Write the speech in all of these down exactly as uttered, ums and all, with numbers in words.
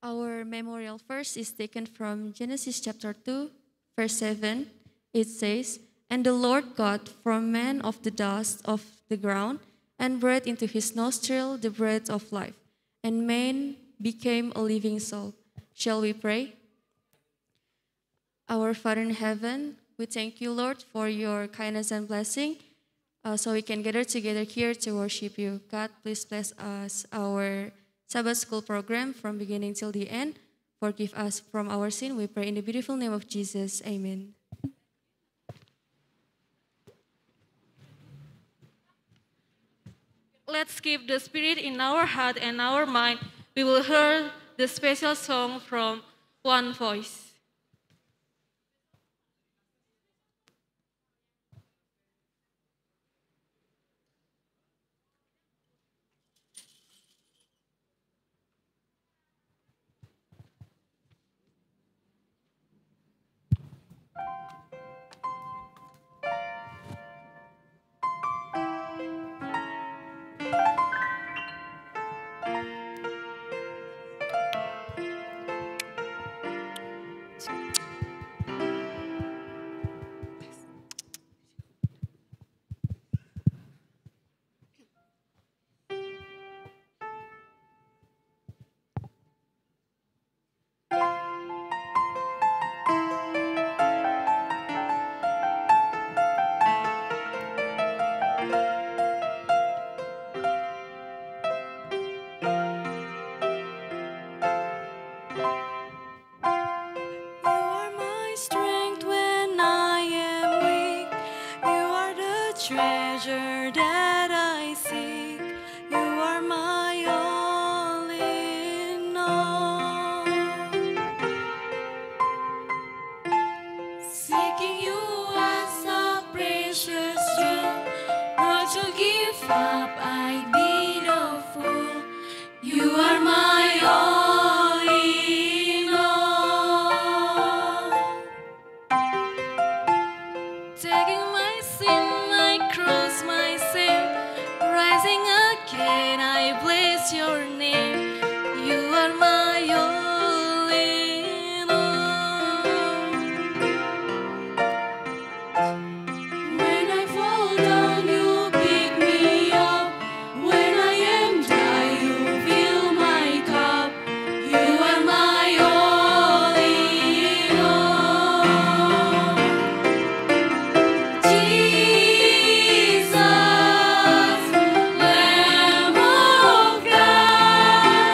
Our memorial verse is taken from Genesis chapter two, verse seven. It says, "And the Lord God formed man of the dust of the ground and breathed into his nostril the breath of life, and man became a living soul." Shall we pray? Our Father in heaven, we thank you, Lord, for your kindness and blessing, uh, so we can gather together here to worship you. God, please bless us, our Sabbath school program from beginning till the end. Forgive us from our sin. We pray in the beautiful name of Jesus. Amen. Let's keep the spirit in our heart and our mind. We will hear the special song from One Voice. Treasure that I seek, you are my all in all. Seeking you as a precious jewel, not to give up, I'd be no fool. You are my all in all. Taking my sin, my cross, my sin, rising again, I bless your name. You are my all in all. When I fall down, you pick me up. When I am dry, you fill my cup. You are my all in all. Jesus, Lamb of God.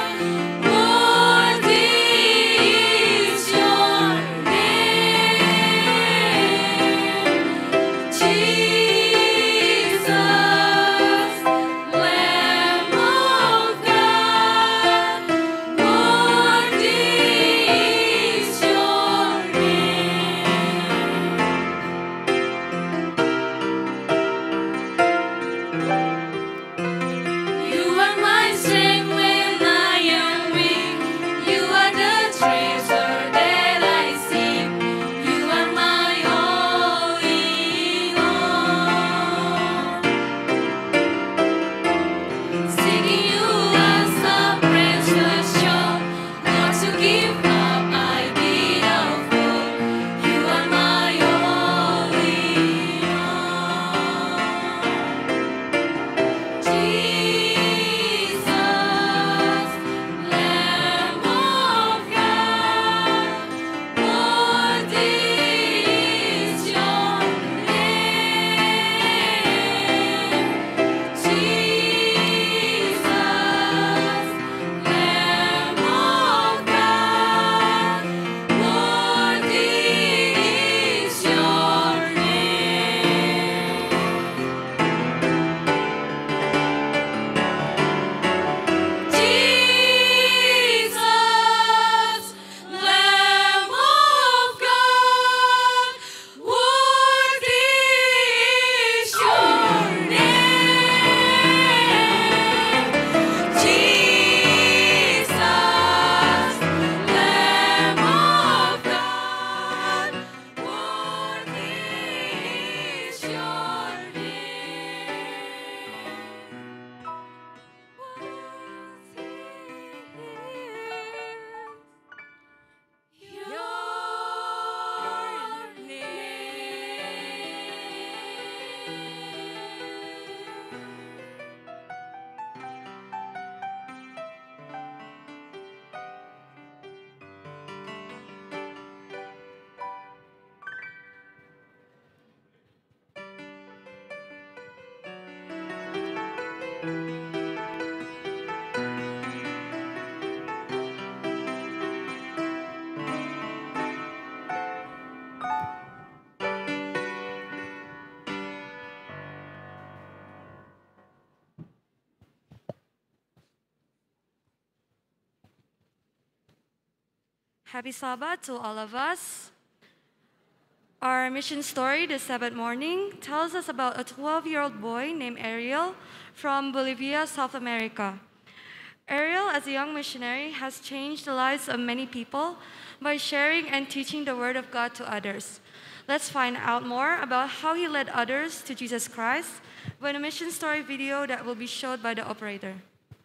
Happy Sabbath to all of us. Our mission story this Sabbath morning tells us about a twelve-year-old boy named Ariel from Bolivia, South America. Ariel, as a young missionary, has changed the lives of many people by sharing and teaching the Word of God to others. Let's find out more about how he led others to Jesus Christ with a mission story video that will be showed by the operator.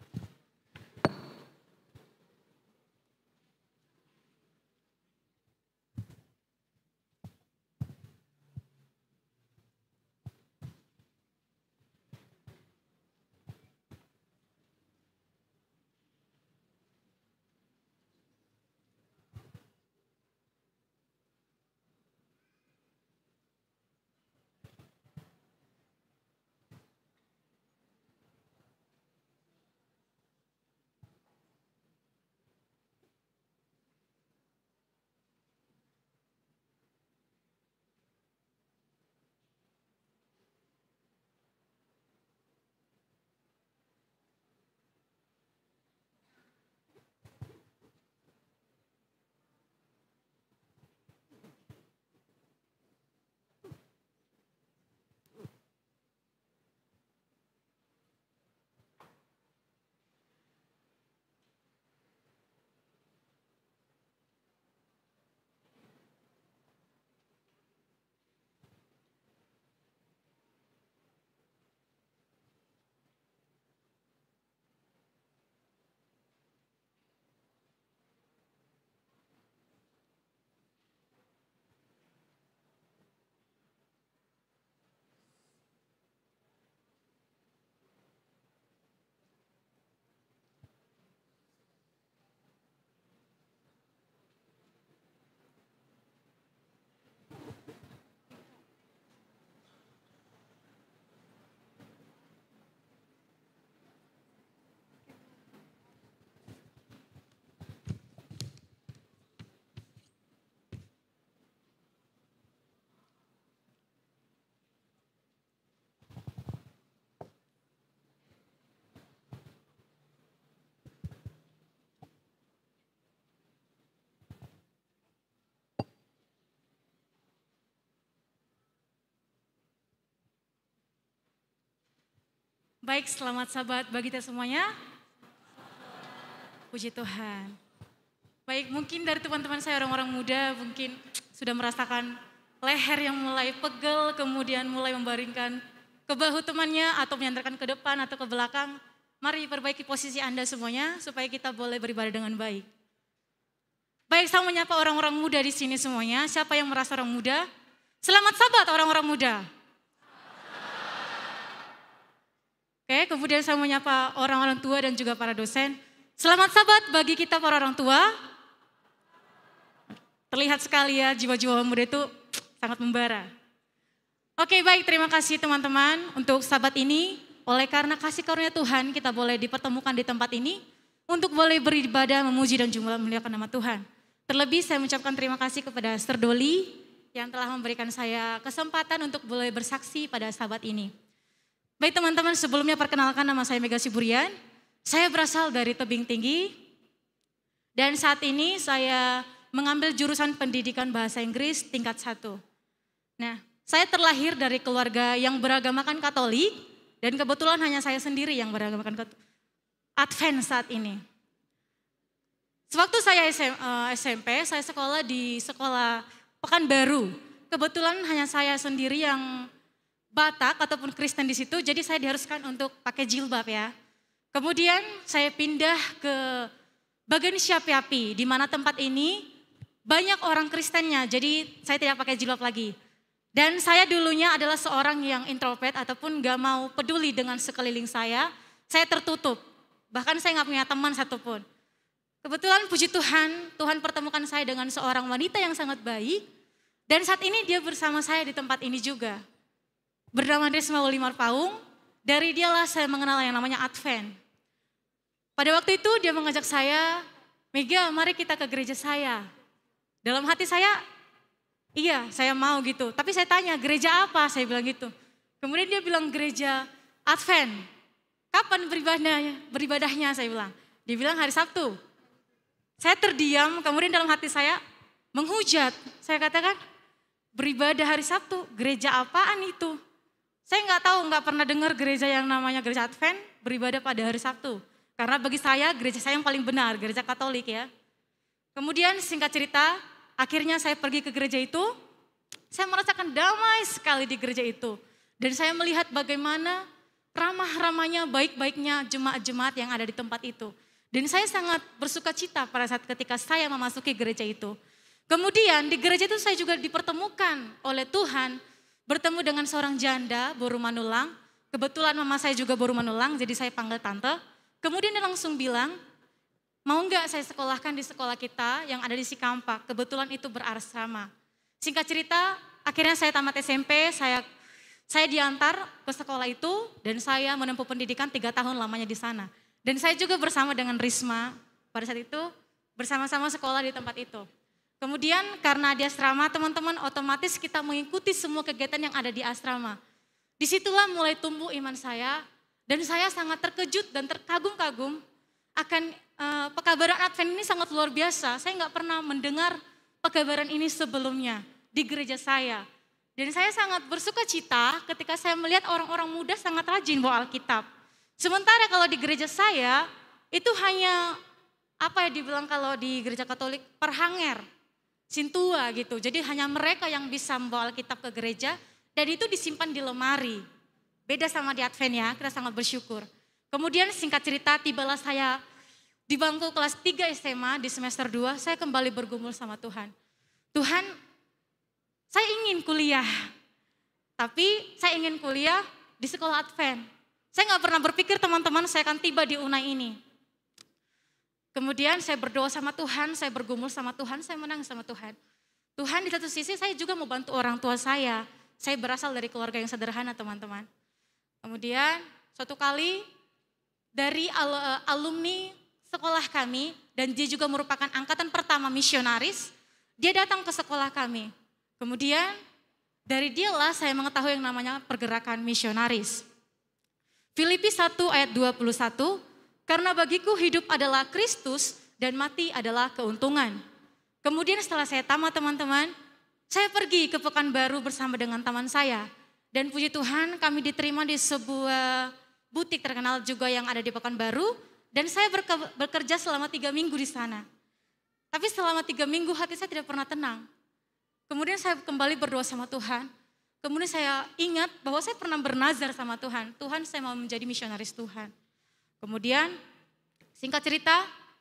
Baik, selamat Sabat bagi kita semuanya. Puji Tuhan. Baik, mungkin dari teman-teman saya orang-orang muda mungkin sudah merasakan leher yang mulai pegel, kemudian mulai membaringkan ke bahu temannya atau menyandarkan ke depan atau ke belakang. Mari perbaiki posisi Anda semuanya supaya kita boleh beribadah dengan baik. Baik, saya menyapa orang-orang muda di sini semuanya. Siapa yang merasa orang muda? Selamat Sabat orang-orang muda. Oke, kemudian saya menyapa orang-orang tua dan juga para dosen. Selamat Sabat bagi kita para orang tua. Terlihat sekali ya jiwa-jiwa muda itu sangat membara. Oke, baik, terima kasih teman-teman untuk Sabat ini. Oleh karena kasih karunia Tuhan kita boleh dipertemukan di tempat ini untuk boleh beribadah, memuji dan juga memuliakan nama Tuhan. Terlebih saya mengucapkan terima kasih kepada Sister Dolly yang telah memberikan saya kesempatan untuk boleh bersaksi pada Sabat ini. Baik teman-teman, sebelumnya perkenalkan nama saya Mega Siburian. Saya berasal dari Tebing Tinggi dan saat ini saya mengambil jurusan pendidikan bahasa Inggris tingkat satu. Nah, saya terlahir dari keluarga yang beragamakan Katolik dan kebetulan hanya saya sendiri yang beragamakan Advent saat ini. Sewaktu saya S M P, saya sekolah di sekolah Pekanbaru. Kebetulan hanya saya sendiri yang Batak ataupun Kristen di situ, jadi saya diharuskan untuk pakai jilbab ya. Kemudian saya pindah ke bagian Siapiapi, di mana tempat ini banyak orang Kristennya, jadi saya tidak pakai jilbab lagi. Dan saya dulunya adalah seorang yang introvert ataupun gak mau peduli dengan sekeliling saya, saya tertutup. Bahkan saya gak punya teman satupun. Kebetulan puji Tuhan, Tuhan pertemukan saya dengan seorang wanita yang sangat baik. Dan saat ini dia bersama saya di tempat ini juga. Bernama Risma Wulimar Paung, dari dialah saya mengenal yang namanya Advent. Pada waktu itu dia mengajak saya, Mega mari kita ke gereja saya. Dalam hati saya, iya saya mau gitu. Tapi saya tanya gereja apa, saya bilang gitu. Kemudian dia bilang gereja Advent. Kapan beribadahnya? Beribadahnya saya bilang. Dia bilang hari Sabtu. Saya terdiam, kemudian dalam hati saya menghujat. Saya katakan, beribadah hari Sabtu, gereja apaan itu? Saya nggak tahu, nggak pernah dengar gereja yang namanya gereja Advent beribadah pada hari Sabtu. Karena bagi saya, gereja saya yang paling benar, gereja Katolik ya. Kemudian singkat cerita, akhirnya saya pergi ke gereja itu, saya merasakan damai sekali di gereja itu. Dan saya melihat bagaimana ramah-ramahnya, baik-baiknya jemaat-jemaat yang ada di tempat itu. Dan saya sangat bersuka cita pada saat ketika saya memasuki gereja itu. Kemudian di gereja itu saya juga dipertemukan oleh Tuhan, bertemu dengan seorang janda, Boru Manulang. Kebetulan mama saya juga Boru Manulang, jadi saya panggil tante. Kemudian dia langsung bilang, mau enggak saya sekolahkan di sekolah kita yang ada di Sikampak, kebetulan itu berasrama. Singkat cerita, akhirnya saya tamat S M P, saya saya diantar ke sekolah itu dan saya menempuh pendidikan tiga tahun lamanya di sana. Dan saya juga bersama dengan Risma pada saat itu bersama-sama sekolah di tempat itu. Kemudian karena di asrama teman-teman otomatis kita mengikuti semua kegiatan yang ada di asrama. Disitulah mulai tumbuh iman saya dan saya sangat terkejut dan terkagum-kagum akan uh, pekabaran Advent ini sangat luar biasa. Saya nggak pernah mendengar pekabaran ini sebelumnya di gereja saya. Dan saya sangat bersuka cita ketika saya melihat orang-orang muda sangat rajin bawa Alkitab. Sementara kalau di gereja saya itu hanya apa ya dibilang kalau di gereja Katolik perhanger, sintua gitu. Jadi hanya mereka yang bisa membawa Alkitab ke gereja dan itu disimpan di lemari. Beda sama di Advent ya, kita sangat bersyukur. Kemudian singkat cerita tibalah saya di bangku kelas tiga S M A di semester dua, saya kembali bergumul sama Tuhan. Tuhan, saya ingin kuliah, tapi saya ingin kuliah di sekolah Advent. Saya nggak pernah berpikir teman-teman saya akan tiba di U N A I ini. Kemudian saya berdoa sama Tuhan, saya bergumul sama Tuhan, saya menang sama Tuhan. Tuhan di satu sisi saya juga mau bantu orang tua saya. Saya berasal dari keluarga yang sederhana teman-teman. Kemudian suatu kali dari al- alumni sekolah kami dan dia juga merupakan angkatan pertama misionaris, dia datang ke sekolah kami. Kemudian dari dialah saya mengetahui yang namanya pergerakan misionaris. Filipi satu ayat dua puluh satu, karena bagiku hidup adalah Kristus dan mati adalah keuntungan. Kemudian setelah saya tamat teman-teman, saya pergi ke Pekanbaru bersama dengan teman saya. Dan puji Tuhan kami diterima di sebuah butik terkenal juga yang ada di Pekanbaru. Dan saya berke- bekerja selama tiga minggu di sana. Tapi selama tiga minggu hati saya tidak pernah tenang. Kemudian saya kembali berdoa sama Tuhan. Kemudian saya ingat bahwa saya pernah bernazar sama Tuhan. Tuhan, saya mau menjadi misionaris Tuhan. Kemudian singkat cerita,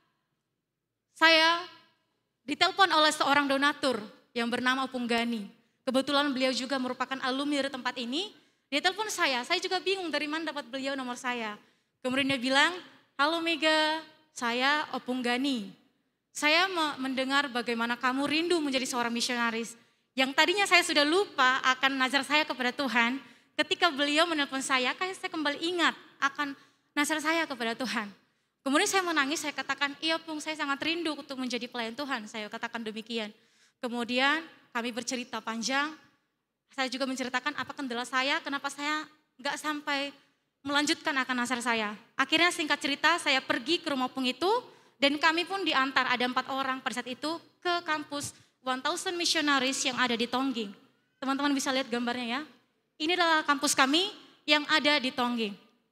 saya ditelepon oleh seorang donatur yang bernama Opung Gani. Kebetulan beliau juga merupakan alumni dari tempat ini. Dia telepon saya, saya juga bingung dari mana dapat beliau nomor saya. Kemudian dia bilang, halo Mega, saya Opung Gani. Saya mendengar bagaimana kamu rindu menjadi seorang misionaris. Yang tadinya saya sudah lupa akan nazar saya kepada Tuhan, ketika beliau menelpon saya, kayak saya kembali ingat akan nazar saya kepada Tuhan. Kemudian saya menangis, saya katakan, iya Pung, saya sangat rindu untuk menjadi pelayan Tuhan, saya katakan demikian. Kemudian kami bercerita panjang, saya juga menceritakan apa kendala saya, kenapa saya nggak sampai melanjutkan akan nazar saya. Akhirnya singkat cerita, saya pergi ke rumah Pung itu, dan kami pun diantar, ada empat orang pada saat itu, ke kampus One Thousand Missionaries yang ada di Tongging. Teman-teman bisa lihat gambarnya ya. Ini adalah kampus kami yang ada di Tongging.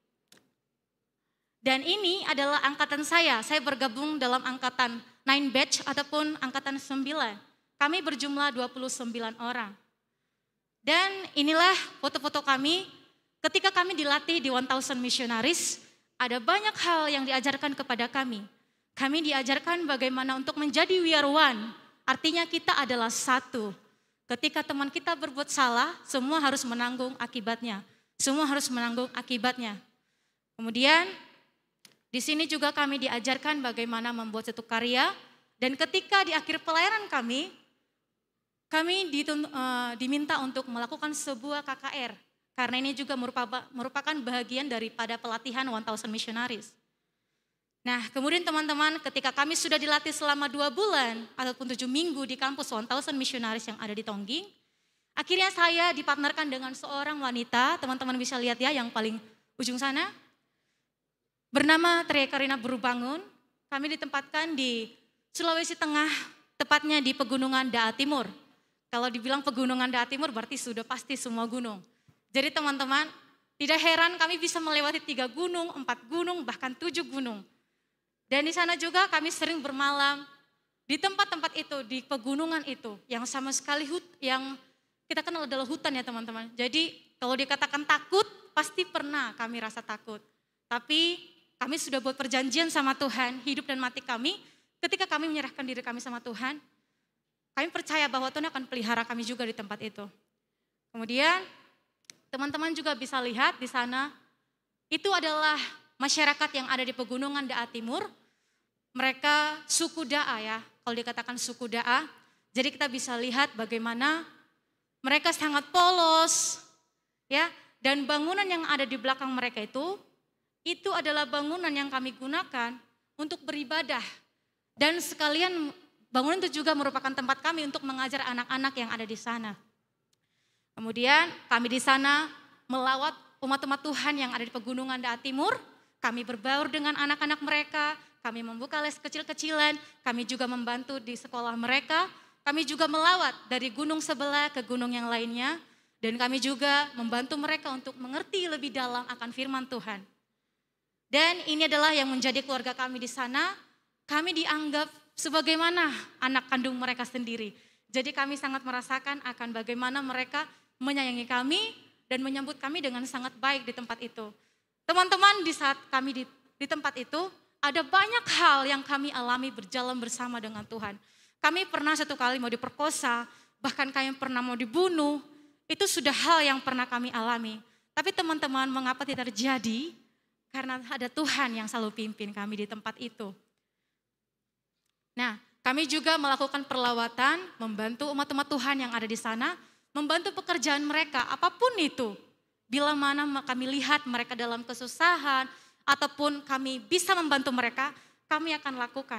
Dan ini adalah angkatan saya. Saya bergabung dalam angkatan nine batch ataupun angkatan sembilan. Kami berjumlah dua puluh sembilan orang. Dan inilah foto-foto kami ketika kami dilatih di One Thousand Missionaries. Ada banyak hal yang diajarkan kepada kami. Kami diajarkan bagaimana untuk menjadi we are one. Artinya kita adalah satu. Ketika teman kita berbuat salah, semua harus menanggung akibatnya. Semua harus menanggung akibatnya. Kemudian di sini juga kami diajarkan bagaimana membuat satu karya. Dan ketika di akhir pelayanan kami, kami ditun, uh, diminta untuk melakukan sebuah K K R. Karena ini juga merupakan, merupakan bahagian daripada pelatihan One Thousand Missionaries. Nah kemudian teman-teman ketika kami sudah dilatih selama dua bulan ataupun tujuh minggu di kampus One Thousand Missionaries yang ada di Tongging. Akhirnya saya dipartnerkan dengan seorang wanita, teman-teman bisa lihat ya yang paling ujung sana. Bernama Tria Karina Berubangun, kami ditempatkan di Sulawesi Tengah, tepatnya di Pegunungan Daat Timur. Kalau dibilang Pegunungan Daat Timur berarti sudah pasti semua gunung. Jadi teman-teman, tidak heran kami bisa melewati tiga gunung, empat gunung, bahkan tujuh gunung. Dan di sana juga kami sering bermalam di tempat-tempat itu, di pegunungan itu, yang sama sekali hut, yang kita kenal adalah hutan ya teman-teman. Jadi kalau dikatakan takut, pasti pernah kami rasa takut. Tapi kami sudah buat perjanjian sama Tuhan, hidup dan mati kami. Ketika kami menyerahkan diri kami sama Tuhan, kami percaya bahwa Tuhan akan pelihara kami juga di tempat itu. Kemudian teman-teman juga bisa lihat di sana, itu adalah masyarakat yang ada di Pegunungan Daat Timur. Mereka suku Da'a ya, kalau dikatakan suku Da'a. Jadi kita bisa lihat bagaimana mereka sangat polos, ya. Dan bangunan yang ada di belakang mereka itu, itu adalah bangunan yang kami gunakan untuk beribadah. Dan sekalian bangunan itu juga merupakan tempat kami untuk mengajar anak-anak yang ada di sana. Kemudian kami di sana melawat umat-umat Tuhan yang ada di Pegunungan Daat Timur. Kami berbaur dengan anak-anak mereka, kami membuka les kecil-kecilan, kami juga membantu di sekolah mereka. Kami juga melawat dari gunung sebelah ke gunung yang lainnya. Dan kami juga membantu mereka untuk mengerti lebih dalam akan firman Tuhan. Dan ini adalah yang menjadi keluarga kami di sana. Kami dianggap sebagaimana anak kandung mereka sendiri. Jadi kami sangat merasakan akan bagaimana mereka menyayangi kami dan menyambut kami dengan sangat baik di tempat itu. Teman-teman, di saat kami di, di tempat itu, ada banyak hal yang kami alami berjalan bersama dengan Tuhan. Kami pernah satu kali mau diperkosa, bahkan kami pernah mau dibunuh. Itu sudah hal yang pernah kami alami. Tapi teman-teman, mengapa tidak terjadi? Karena ada Tuhan yang selalu pimpin kami di tempat itu. Nah, kami juga melakukan perlawatan, membantu umat-umat Tuhan yang ada di sana, membantu pekerjaan mereka, apapun itu. Bila mana kami lihat mereka dalam kesusahan, ataupun kami bisa membantu mereka, kami akan lakukan.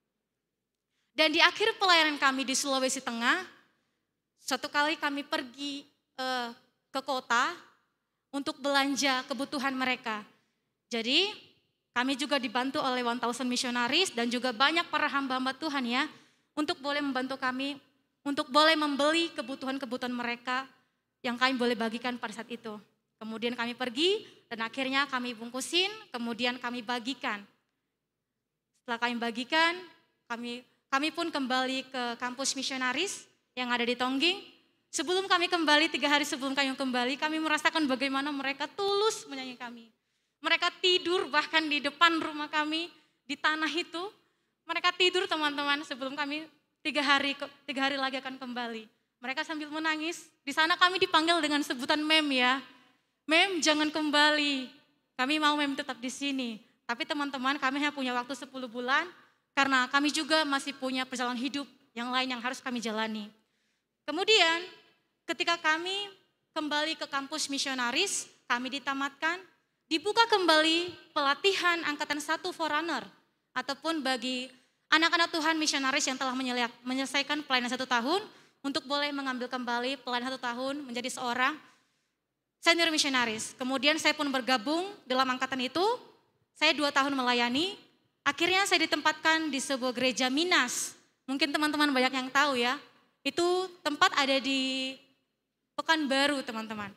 Dan di akhir pelayanan kami di Sulawesi Tengah, suatu kali kami pergi eh, ke kota untuk belanja kebutuhan mereka. Jadi kami juga dibantu oleh one thousand missionaries dan juga banyak para hamba-hamba Tuhan ya, untuk boleh membantu kami, untuk boleh membeli kebutuhan-kebutuhan mereka yang kami boleh bagikan pada saat itu. Kemudian kami pergi dan akhirnya kami bungkusin, kemudian kami bagikan. Setelah kami bagikan, kami kami pun kembali ke kampus misionaris yang ada di Tongging. Sebelum kami kembali, tiga hari sebelum kami kembali, kami merasakan bagaimana mereka tulus menyayangi kami. Mereka tidur bahkan di depan rumah kami, di tanah itu. Mereka tidur teman-teman sebelum kami tiga hari, tiga hari lagi akan kembali. Mereka sambil menangis, di sana kami dipanggil dengan sebutan mem ya. Mem jangan kembali, kami mau mem tetap di sini. Tapi teman-teman kami hanya punya waktu sepuluh bulan, karena kami juga masih punya perjalanan hidup yang lain yang harus kami jalani. Kemudian ketika kami kembali ke kampus misionaris, kami ditamatkan, dibuka kembali pelatihan angkatan satu forerunner, ataupun bagi anak-anak Tuhan misionaris yang telah menyelesaikan pelayanan satu tahun, untuk boleh mengambil kembali pelayanan satu tahun menjadi seorang senior misionaris. Kemudian saya pun bergabung dalam angkatan itu, saya dua tahun melayani, akhirnya saya ditempatkan di sebuah gereja Minas. Mungkin teman-teman banyak yang tahu ya, itu tempat ada di Pekanbaru teman-teman.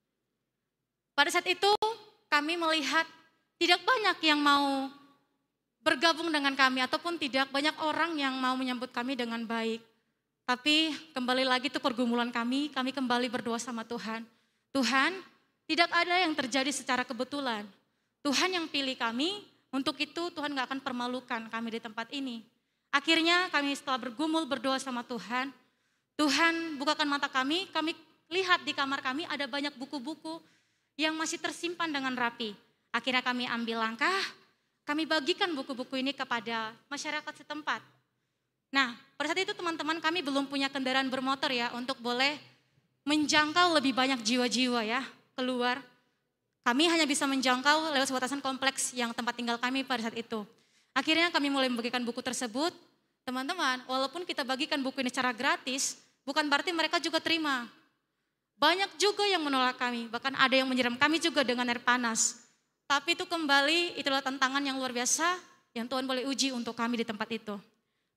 Pada saat itu kami melihat tidak banyak yang mau bergabung dengan kami, ataupun tidak banyak orang yang mau menyambut kami dengan baik. Tapi kembali lagi itu pergumulan kami, kami kembali berdoa sama Tuhan. Tuhan, tidak ada yang terjadi secara kebetulan. Tuhan yang pilih kami, untuk itu Tuhan gak akan permalukan kami di tempat ini. Akhirnya kami setelah bergumul berdoa sama Tuhan, Tuhan bukakan mata kami, kami lihat di kamar kami ada banyak buku-buku yang masih tersimpan dengan rapi. Akhirnya kami ambil langkah, kami bagikan buku-buku ini kepada masyarakat setempat. Nah, pada saat itu teman-teman kami belum punya kendaraan bermotor ya, untuk boleh menjangkau lebih banyak jiwa-jiwa ya keluar. Kami hanya bisa menjangkau lewat batasan kompleks yang tempat tinggal kami pada saat itu. Akhirnya kami mulai membagikan buku tersebut. Teman-teman, walaupun kita bagikan buku ini secara gratis, bukan berarti mereka juga terima. Banyak juga yang menolak kami, bahkan ada yang menyiram kami juga dengan air panas. Tapi itu kembali, itulah tantangan yang luar biasa yang Tuhan boleh uji untuk kami di tempat itu.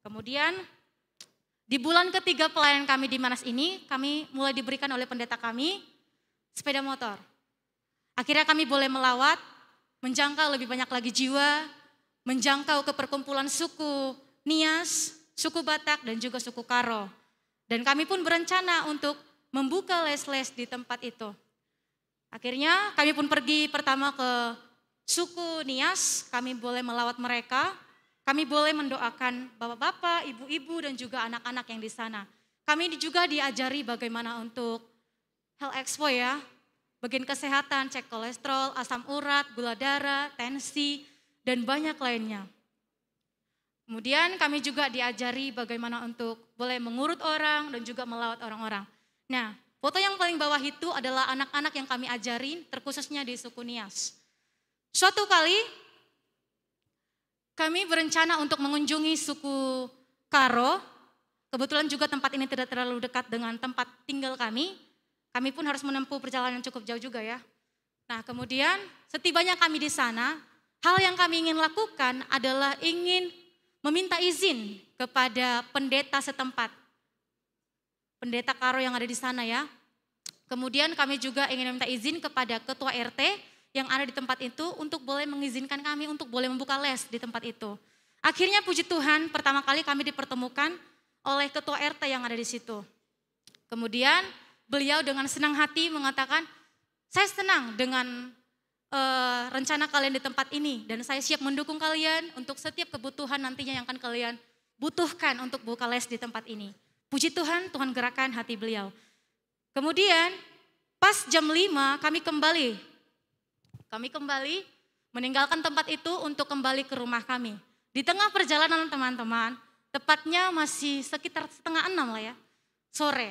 Kemudian di bulan ketiga pelayanan kami di Manas ini, kami mulai diberikan oleh pendeta kami sepeda motor. Akhirnya kami boleh melawat, menjangkau lebih banyak lagi jiwa, menjangkau ke perkumpulan suku Nias, suku Batak, dan juga suku Karo. Dan kami pun berencana untuk membuka les-les di tempat itu. Akhirnya kami pun pergi pertama ke suku Nias, kami boleh melawat mereka. Kami boleh mendoakan bapak-bapak, ibu-ibu, dan juga anak-anak yang di sana. Kami juga diajari bagaimana untuk health expo ya, bagian kesehatan, cek kolesterol, asam urat, gula darah, tensi, dan banyak lainnya. Kemudian kami juga diajari bagaimana untuk boleh mengurut orang dan juga melawat orang-orang. Nah, foto yang paling bawah itu adalah anak-anak yang kami ajarin, terkhususnya di suku Nias. Suatu kali, kami berencana untuk mengunjungi suku Karo. Kebetulan juga tempat ini tidak terlalu dekat dengan tempat tinggal kami. Kami pun harus menempuh perjalanan cukup jauh juga ya. Nah, kemudian setibanya kami di sana, hal yang kami ingin lakukan adalah ingin meminta izin kepada pendeta setempat. Pendeta Karo yang ada di sana ya. Kemudian kami juga ingin meminta izin kepada ketua R T yang ada di tempat itu untuk boleh mengizinkan kami untuk boleh membuka les di tempat itu. Akhirnya puji Tuhan pertama kali kami dipertemukan oleh ketua R T yang ada di situ. Kemudian beliau dengan senang hati mengatakan, saya senang dengan uh, rencana kalian di tempat ini dan saya siap mendukung kalian untuk setiap kebutuhan nantinya yang akan kalian butuhkan untuk buka les di tempat ini. Puji Tuhan, Tuhan gerakan hati beliau. Kemudian pas jam lima kami kembali Kami kembali meninggalkan tempat itu untuk kembali ke rumah kami. Di tengah perjalanan teman-teman, tepatnya masih sekitar setengah enam lah ya, sore.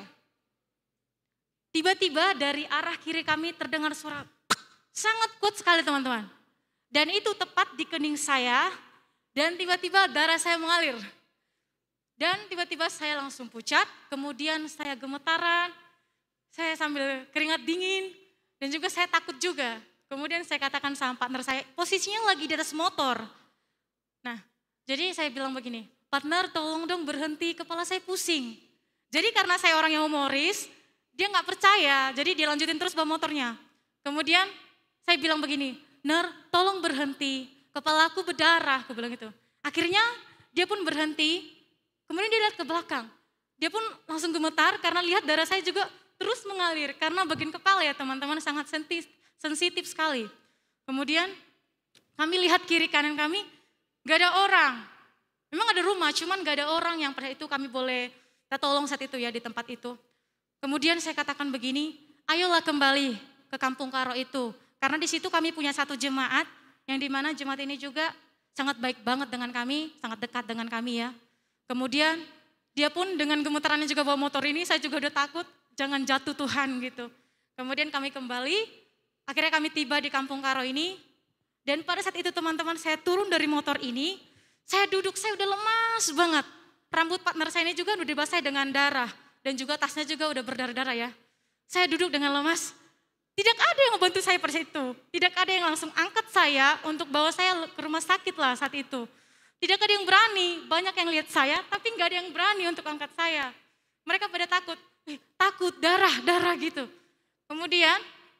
Tiba-tiba dari arah kiri kami terdengar suara sangat kuat sekali teman-teman. Dan itu tepat di kening saya dan tiba-tiba darah saya mengalir. Dan tiba-tiba saya langsung pucat, kemudian saya gemetaran, saya sambil keringat dingin dan juga saya takut juga. Kemudian saya katakan sama partner saya, posisinya lagi di atas motor. Nah, jadi saya bilang begini, partner tolong dong berhenti, kepala saya pusing. Jadi karena saya orang yang humoris, dia gak percaya, jadi dia lanjutin terus bawa motornya. Kemudian saya bilang begini, Ner tolong berhenti, kepala aku berdarah, aku bilang gitu. Akhirnya dia pun berhenti, kemudian dia lihat ke belakang. Dia pun langsung gemetar karena lihat darah saya juga terus mengalir, karena bagian kepala ya teman-teman sangat sensitif. Sensitif sekali. Kemudian kami lihat kiri kanan kami, gak ada orang. Memang ada rumah, cuman gak ada orang yang pada itu kami boleh kita tolong saat itu ya di tempat itu. Kemudian saya katakan begini, ayolah kembali ke kampung Karo itu. Karena di situ kami punya satu jemaat, yang dimana jemaat ini juga sangat baik banget dengan kami, sangat dekat dengan kami ya. Kemudian dia pun dengan gemetarannya juga bawa motor ini, saya juga udah takut, jangan jatuh Tuhan gitu. Kemudian kami kembali, akhirnya kami tiba di kampung Karo ini, dan pada saat itu teman-teman saya turun dari motor ini, saya duduk, saya udah lemas banget. Rambut partner saya ini juga udah dibasahi dengan darah, dan juga tasnya juga udah berdarah-darah ya. Saya duduk dengan lemas, tidak ada yang membantu saya pada saat itu. Tidak ada yang langsung angkat saya untuk bawa saya ke rumah sakit lah saat itu. Tidak ada yang berani, banyak yang lihat saya, tapi gak ada yang berani untuk angkat saya. Mereka pada takut, eh, takut, darah, darah gitu. Kemudian,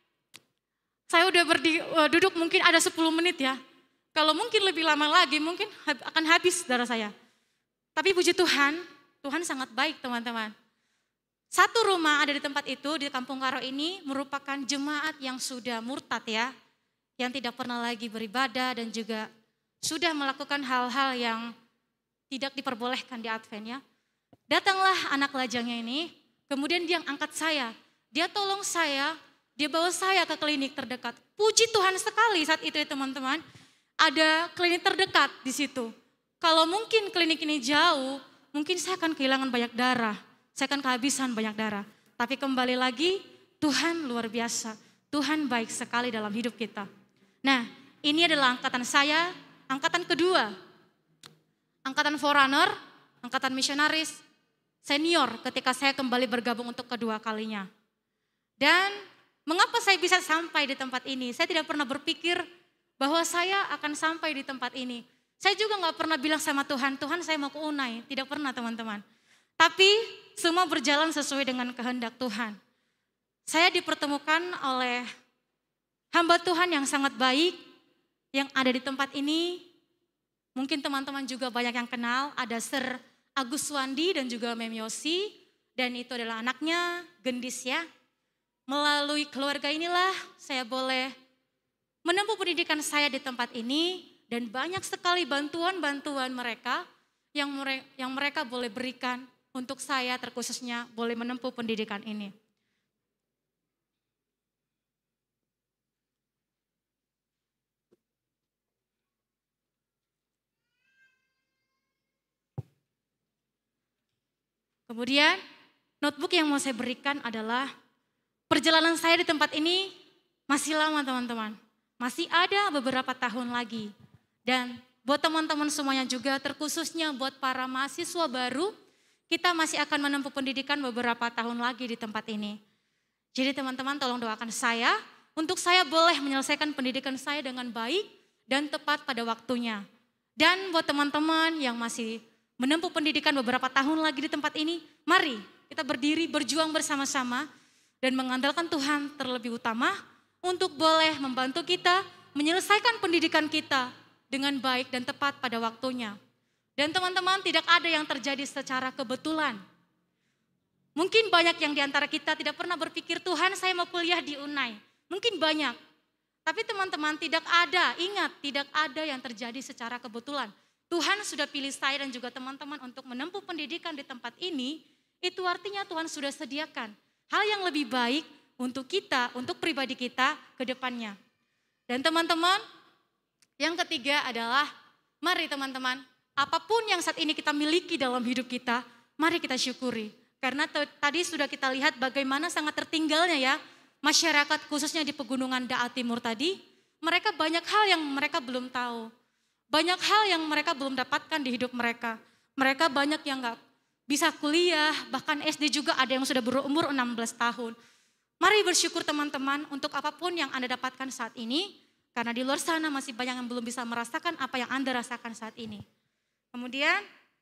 saya udah berdi, uh, duduk mungkin ada sepuluh menit ya. Kalau mungkin lebih lama lagi mungkin hab, akan habis darah saya. Tapi puji Tuhan, Tuhan sangat baik teman-teman. Satu rumah ada di tempat itu, di kampung Karo ini merupakan jemaat yang sudah murtad ya. Yang tidak pernah lagi beribadah dan juga sudah melakukan hal-hal yang tidak diperbolehkan di Advent ya. Datanglah anak lajangnya ini, kemudian dia angkat saya. Dia tolong saya, dia bawa saya ke klinik terdekat. Puji Tuhan sekali saat itu ya teman-teman. Ada klinik terdekat di situ. Kalau mungkin klinik ini jauh, mungkin saya akan kehilangan banyak darah. Saya akan kehabisan banyak darah. Tapi kembali lagi, Tuhan luar biasa. Tuhan baik sekali dalam hidup kita. Nah, ini adalah angkatan saya, angkatan kedua. Angkatan forerunner, angkatan misionaris, senior ketika saya kembali bergabung untuk kedua kalinya. Dan mengapa saya bisa sampai di tempat ini? Saya tidak pernah berpikir bahwa saya akan sampai di tempat ini. Saya juga nggak pernah bilang sama Tuhan, Tuhan saya mau ke Unai. Tidak pernah teman-teman. Tapi semua berjalan sesuai dengan kehendak Tuhan. Saya dipertemukan oleh hamba Tuhan yang sangat baik, yang ada di tempat ini. Mungkin teman-teman juga banyak yang kenal, ada Sir Agus Wandi dan juga Mem Yosi. Dan itu adalah anaknya, Gendis ya. Melalui keluarga inilah saya boleh menempuh pendidikan saya di tempat ini. Dan banyak sekali bantuan-bantuan mereka yang mereka, yang mereka boleh berikan untuk saya terkhususnya boleh menempuh pendidikan ini. Kemudian notebook yang mau saya berikan adalah perjalanan saya di tempat ini masih lama teman-teman. Masih ada beberapa tahun lagi. Dan buat teman-teman semuanya juga terkhususnya buat para mahasiswa baru, kita masih akan menempuh pendidikan beberapa tahun lagi di tempat ini. Jadi teman-teman tolong doakan saya untuk saya boleh menyelesaikan pendidikan saya dengan baik dan tepat pada waktunya. Dan buat teman-teman yang masih menempuh pendidikan beberapa tahun lagi di tempat ini, mari kita berdiri berjuang bersama-sama dan mengandalkan Tuhan terlebih utama untuk boleh membantu kita menyelesaikan pendidikan kita dengan baik dan tepat pada waktunya. Dan teman-teman tidak ada yang terjadi secara kebetulan. Mungkin banyak yang diantara kita tidak pernah berpikir Tuhan saya mau kuliah di Unai. Mungkin banyak. Tapi teman-teman tidak ada, ingat tidak ada yang terjadi secara kebetulan. Tuhan sudah pilih saya dan juga teman-teman untuk menempuh pendidikan di tempat ini. Itu artinya Tuhan sudah sediakan hal yang lebih baik untuk kita, untuk pribadi kita ke depannya. Dan teman-teman, yang ketiga adalah, mari teman-teman, apapun yang saat ini kita miliki dalam hidup kita, mari kita syukuri. Karena tadi sudah kita lihat bagaimana sangat tertinggalnya ya, masyarakat khususnya di pegunungan Daat Timur tadi, mereka banyak hal yang mereka belum tahu. Banyak hal yang mereka belum dapatkan di hidup mereka. Mereka banyak yang gak bisa kuliah, bahkan S D juga ada yang sudah berumur enam belas tahun. Mari bersyukur teman-teman untuk apapun yang Anda dapatkan saat ini, karena di luar sana masih banyak yang belum bisa merasakan apa yang Anda rasakan saat ini. Kemudian,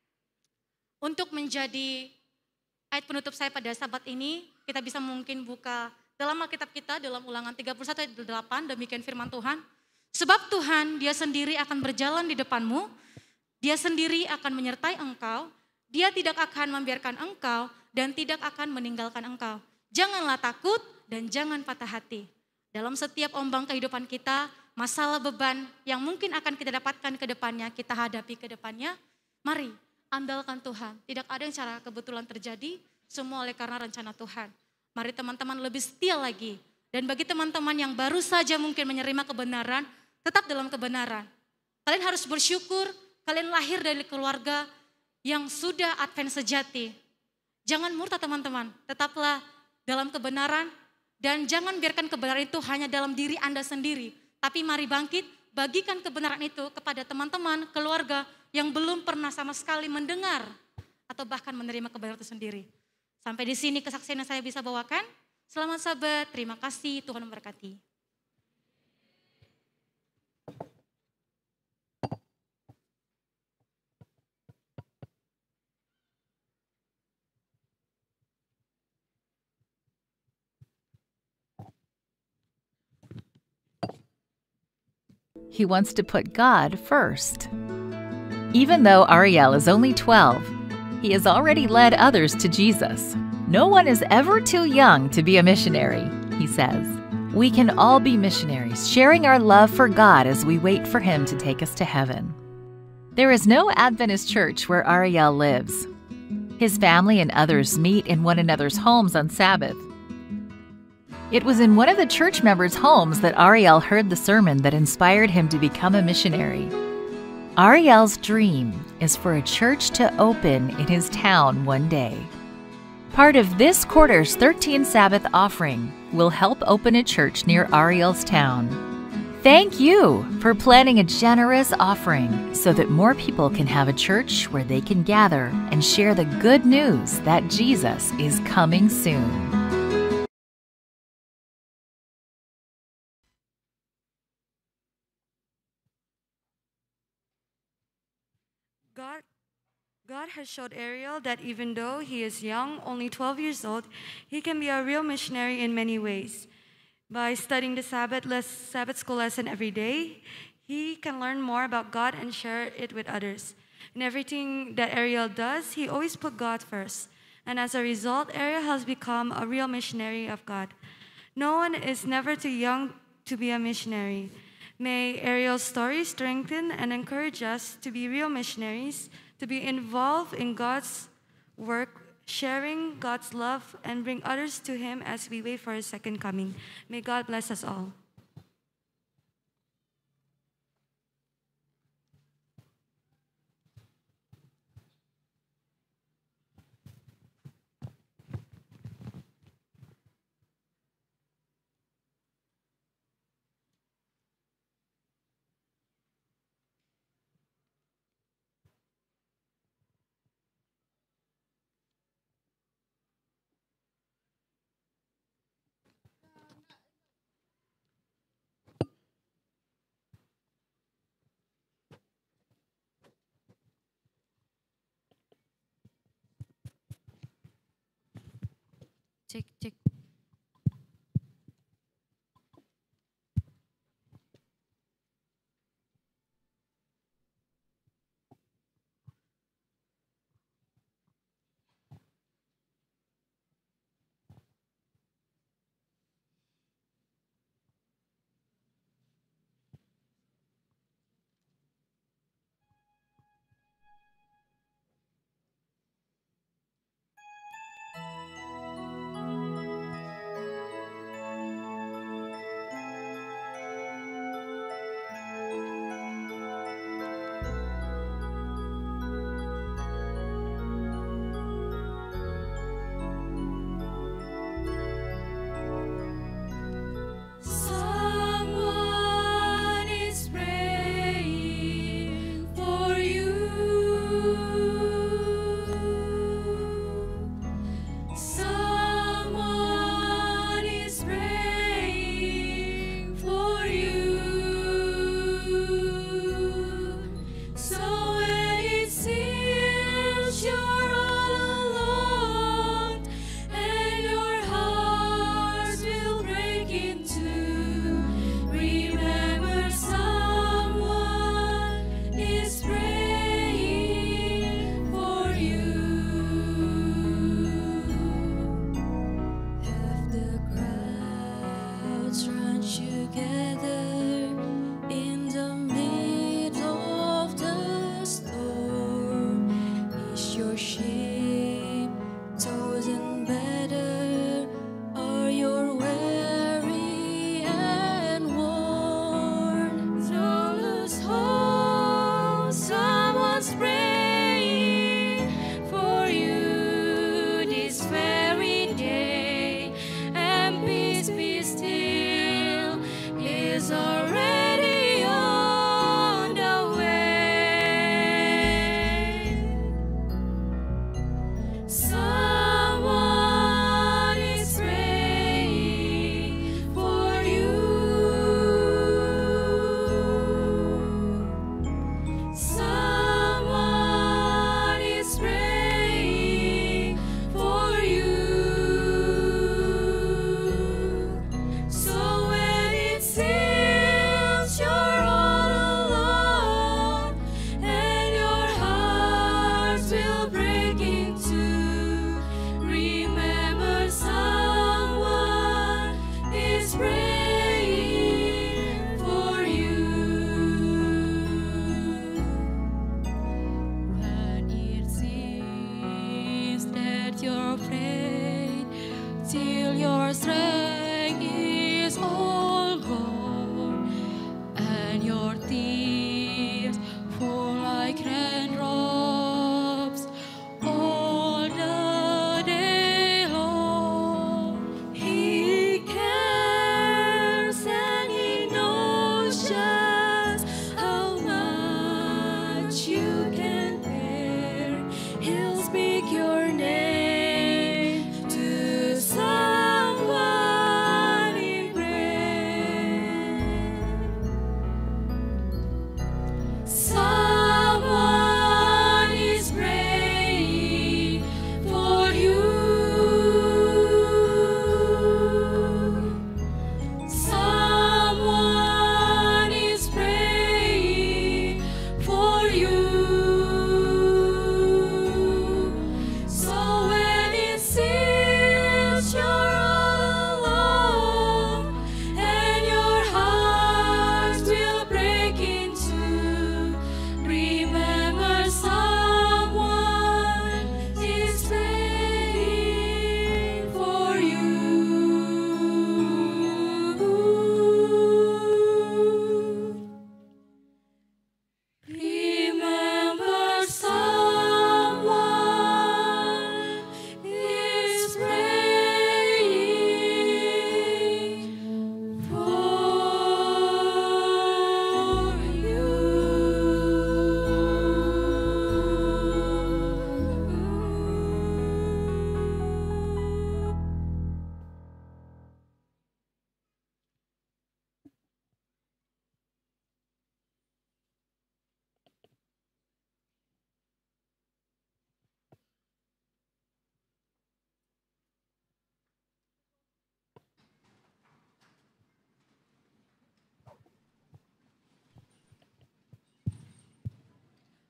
untuk menjadi ayat penutup saya pada sabat ini, kita bisa mungkin buka dalam Alkitab kita, dalam Ulangan tiga puluh satu ayat delapan, demikian firman Tuhan. Sebab Tuhan, Dia sendiri akan berjalan di depanmu, Dia sendiri akan menyertai engkau, Dia tidak akan membiarkan engkau, dan tidak akan meninggalkan engkau. Janganlah takut dan jangan patah hati. Dalam setiap ombang kehidupan kita, masalah beban yang mungkin akan kita dapatkan ke depannya, kita hadapi ke depannya, mari andalkan Tuhan. Tidak ada yang secara kebetulan terjadi, semua oleh karena rencana Tuhan. Mari teman-teman lebih setia lagi. Dan bagi teman-teman yang baru saja mungkin menerima kebenaran, tetap dalam kebenaran. Kalian harus bersyukur, kalian lahir dari keluarga yang sudah Advent sejati. Jangan murtad teman-teman, tetaplah dalam kebenaran. Dan jangan biarkan kebenaran itu hanya dalam diri Anda sendiri. Tapi mari bangkit, bagikan kebenaran itu kepada teman-teman, keluarga yang belum pernah sama sekali mendengar atau bahkan menerima kebenaran itu sendiri. Sampai di sini kesaksian yang saya bisa bawakan. Selamat sabat, terima kasih, Tuhan memberkati. He wants to put God first. Even though Ariel is only twelve, he has already led others to Jesus. No one is ever too young to be a missionary, he says. We can all be missionaries, sharing our love for God as we wait for him to take us to heaven. There is no Adventist church where Ariel lives. His family and others meet in one another's homes on Sabbath. It was in one of the church members' homes that Ariel heard the sermon that inspired him to become a missionary. Ariel's dream is for a church to open in his town one day. Part of this quarter's thirteenth Sabbath offering will help open a church near Ariel's town. Thank you for planning a generous offering so that more people can have a church where they can gather and share the good news that Jesus is coming soon. God has showed Ariel that even though he is young, only twelve years old, he can be a real missionary in many ways. By studying the Sabbath, less Sabbath school lesson every day, he can learn more about God and share it with others. In everything that Ariel does, he always put God first. And as a result, Ariel has become a real missionary of God. No one is never too young to be a missionary. May Ariel's story strengthen and encourage us to be real missionaries, to be involved in God's work, sharing God's love, and bring others to Him as we wait for His second coming. May God bless us all. Cek, cek.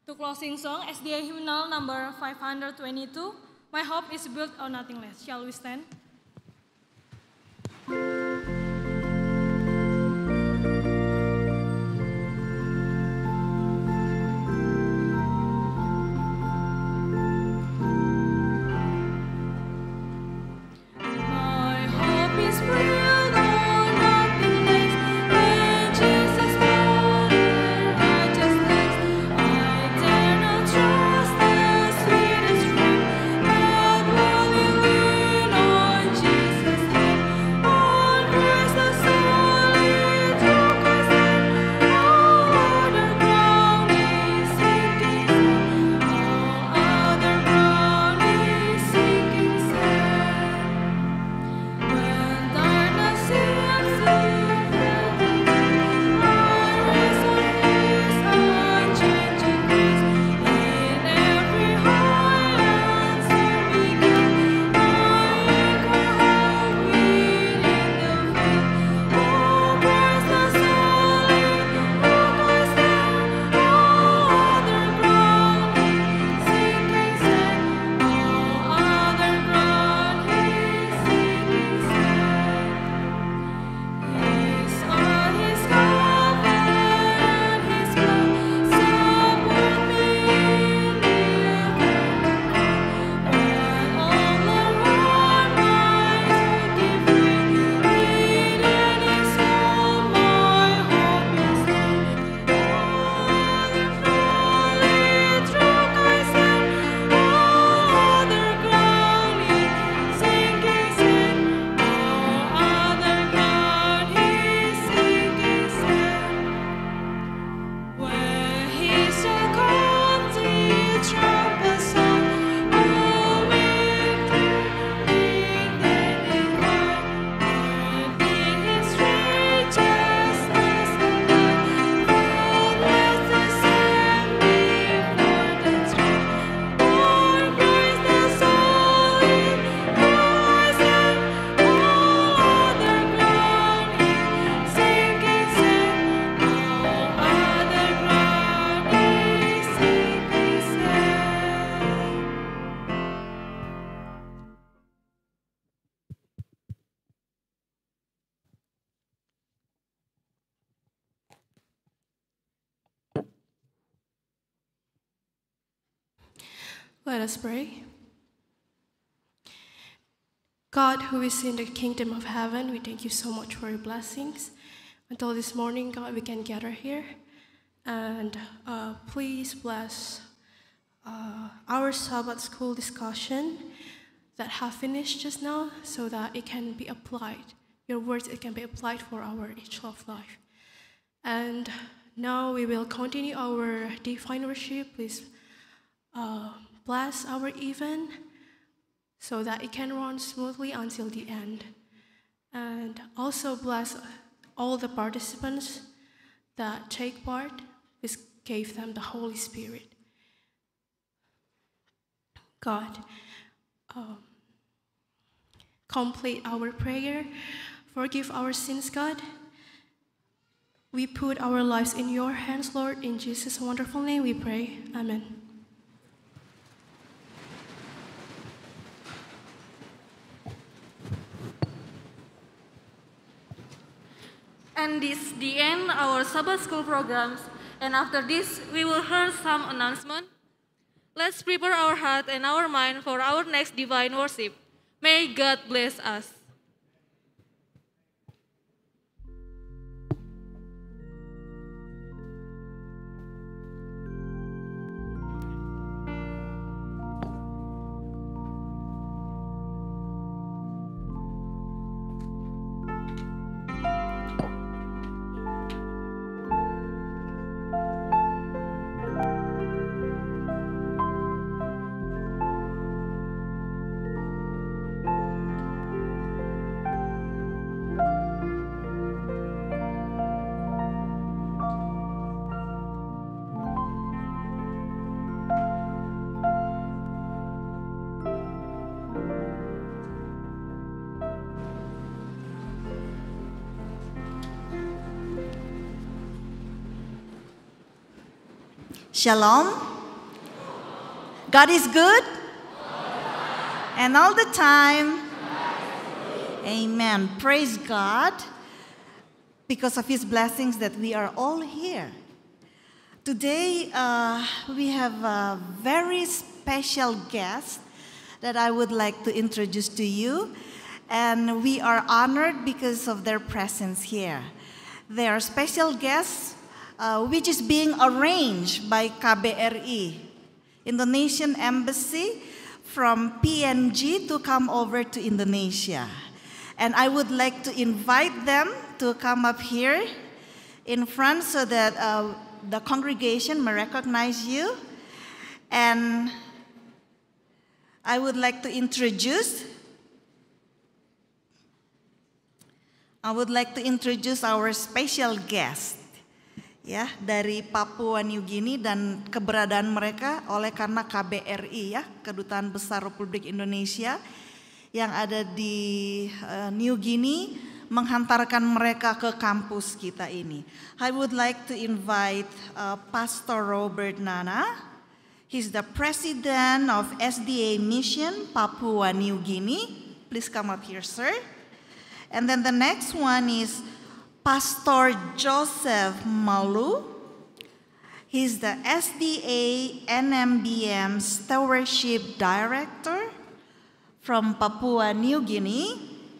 To closing song, S D A hymnal number five hundred twenty-two, My Hope is Built on Nothing Less. Shall we stand? Let us pray. God, who is in the kingdom of heaven, we thank you so much for your blessings. Until this morning, God, we can gather here. And uh, please bless uh, our Sabbath school discussion that have finished just now so that it can be applied. Your words, it can be applied for our each of life. And now we will continue our divine worship. Please uh, bless our event so that it can run smoothly until the end. And also bless all the participants that take part. Please give them the Holy Spirit. God, um, complete our prayer. Forgive our sins, God. We put our lives in your hands, Lord. In Jesus' wonderful name we pray. Amen. And this the end our Sabbath school programs. And after this, we will hear some announcement. Let's prepare our heart and our mind for our next divine worship. May God bless us. Shalom. God is good? And all the time? Amen. Praise God because of His blessings that we are all here. Today, uh, we have a very special guest that I would like to introduce to you. And we are honored because of their presence here. They are special guests, uh, which is being arranged by K B R I, Indonesian Embassy, from P N G to come over to Indonesia. And I would like to invite them to come up here in front so that uh, the congregation may recognize you. And I would like to introduce I would like to introduce our special guest, ya, dari Papua New Guinea, dan keberadaan mereka oleh karena K B R I, ya, Kedutaan Besar Republik Indonesia yang ada di uh, New Guinea, menghantarkan mereka ke kampus kita ini. I would like to invite uh, Pastor Robert Nana. He's the president of S D A Mission Papua New Guinea. Please come up here, sir. And then the next one is Pastor Joseph Malu. He's the S D A N M B M Stewardship Director from Papua New Guinea.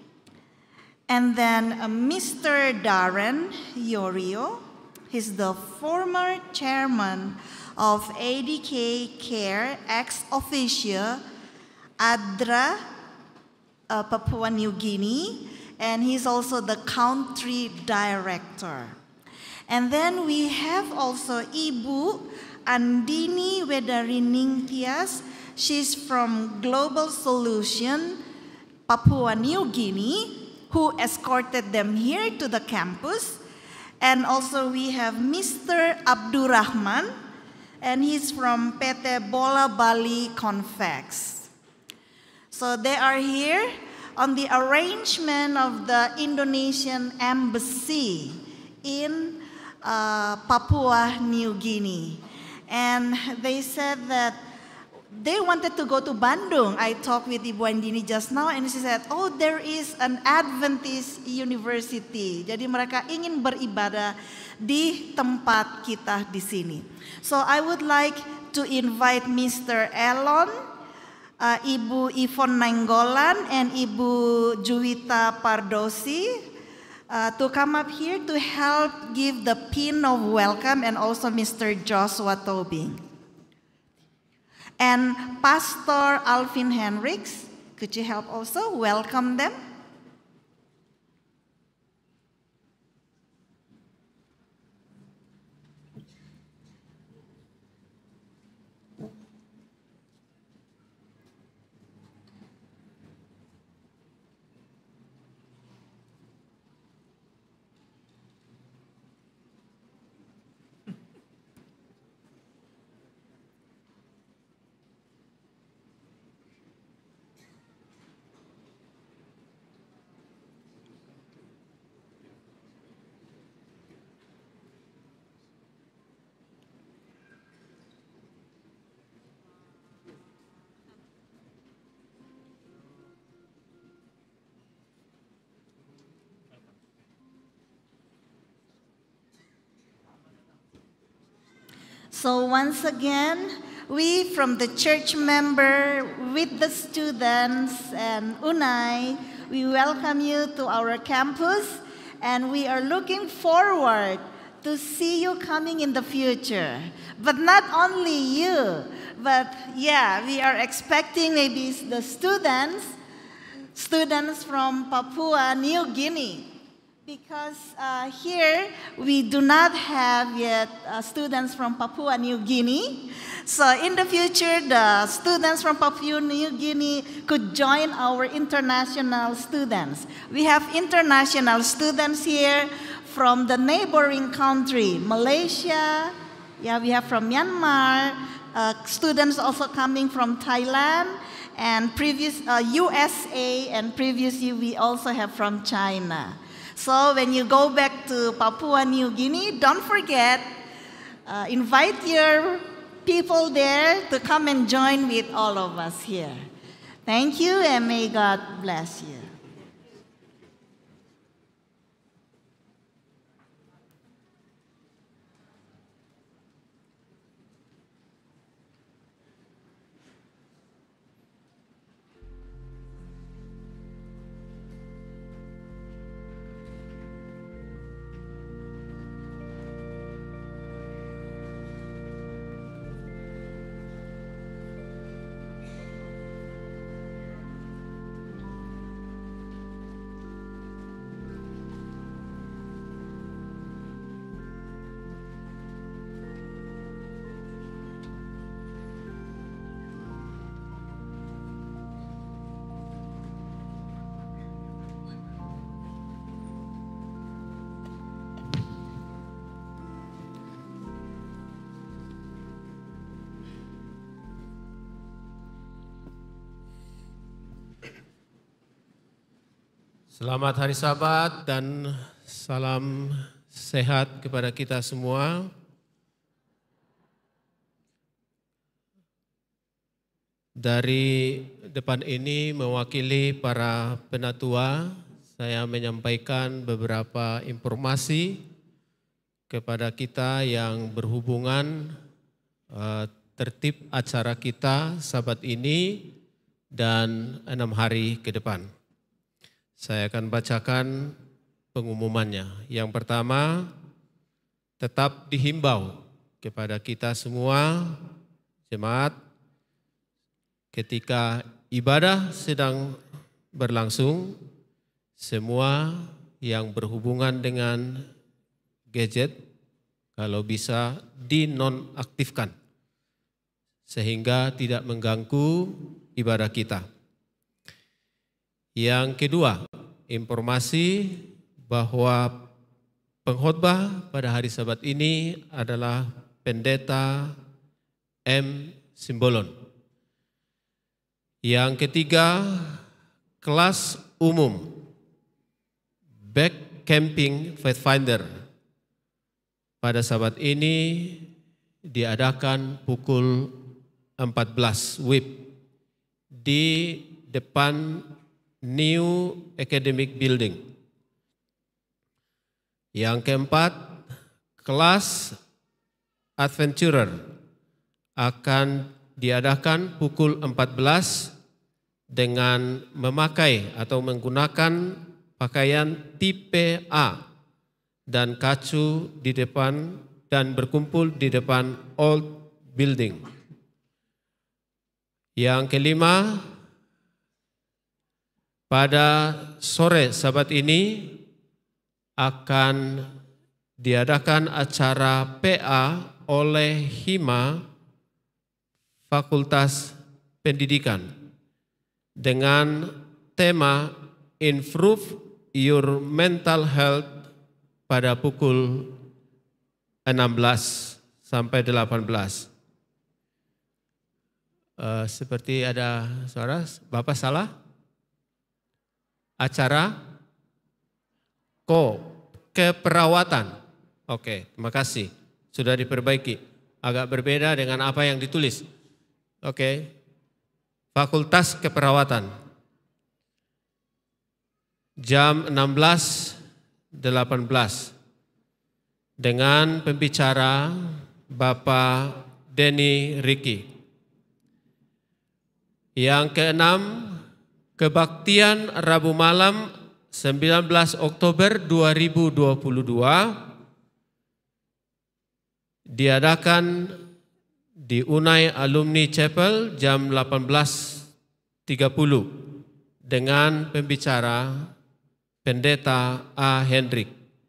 And then uh, Mister Darren Yorio. He's the former chairman of A D K Care ex officio ADRA uh, Papua New Guinea. And he's also the country director. And then we have also Ibu Andini Wedarining Tias. She's from Global Solution, Papua New Guinea, who escorted them here to the campus. And also we have Mister Abdurrahman, and he's from P T Bola Bali Convex. So they are here on the arrangement of the Indonesian Embassy in uh, Papua New Guinea. And they said that they wanted to go to Bandung. I talked with Ibu Andini just now, and she said, oh, there is an Adventist University. Jadi mereka ingin beribadah di tempat kita di sini. So I would like to invite Mister Elon, Uh, Ibu Yvonne Nainggolan, and Ibu Juwita Pardosi uh, to come up here to help give the pin of welcome, and also Mister Joshua Tobing. And Pastor Alvin Henriks, could you help also welcome them? So once again, we from the church member with the students and Unai, we welcome you to our campus, and we are looking forward to see you coming in the future. But not only you, but yeah, we are expecting maybe the students, students from Papua New Guinea. Because uh, here we do not have yet uh, students from Papua New Guinea. So in the future, the students from Papua New Guinea could join our international students. We have international students here from the neighboring country, Malaysia. Yeah, we have from Myanmar. Uh, students also coming from Thailand and previous uh, U S A, and previously we also have from China. So when you go back to Papua New Guinea, don't forget, uh, invite your people there to come and join with all of us here. Thank you and may God bless you. Selamat Hari Sabat dan salam sehat kepada kita semua. Dari depan ini mewakili para penatua, saya menyampaikan beberapa informasi kepada kita yang berhubungan uh, tertib acara kita Sabat ini dan enam hari ke depan. Saya akan bacakan pengumumannya. Yang pertama, tetap dihimbau kepada kita semua, jemaat, ketika ibadah sedang berlangsung, semua yang berhubungan dengan gadget, kalau bisa dinonaktifkan, sehingga tidak mengganggu ibadah kita. Yang kedua, informasi bahwa pengkhotbah pada hari Sabat ini adalah Pendeta M. Simbolon. Yang ketiga, kelas umum Back Camping Faithfinder pada Sabat ini diadakan pukul empat belas W I B di depan New Academic Building. Yang keempat, kelas Adventurer akan diadakan pukul empat belas dengan memakai atau menggunakan pakaian tipe A dan kacu di depan dan berkumpul di depan Old Building. Yang kelima, pada sore Sabat ini akan diadakan acara P A oleh Hima Fakultas Pendidikan dengan tema Improve Your Mental Health pada pukul enam belas sampai delapan belas. Uh, seperti ada suara, Bapak salah? Acara ko keperawatan. Oke, terima kasih. Sudah diperbaiki. Agak berbeda dengan apa yang ditulis. Oke. Fakultas Keperawatan. Jam enam belas delapan belas. Dengan pembicara Bapak Denny Ricky. Yang keenam, Kebaktian Rabu malam sembilan belas Oktober dua ribu dua puluh dua diadakan di Unai Alumni Chapel jam delapan belas tiga puluh dengan pembicara Pendeta A. Hendrik.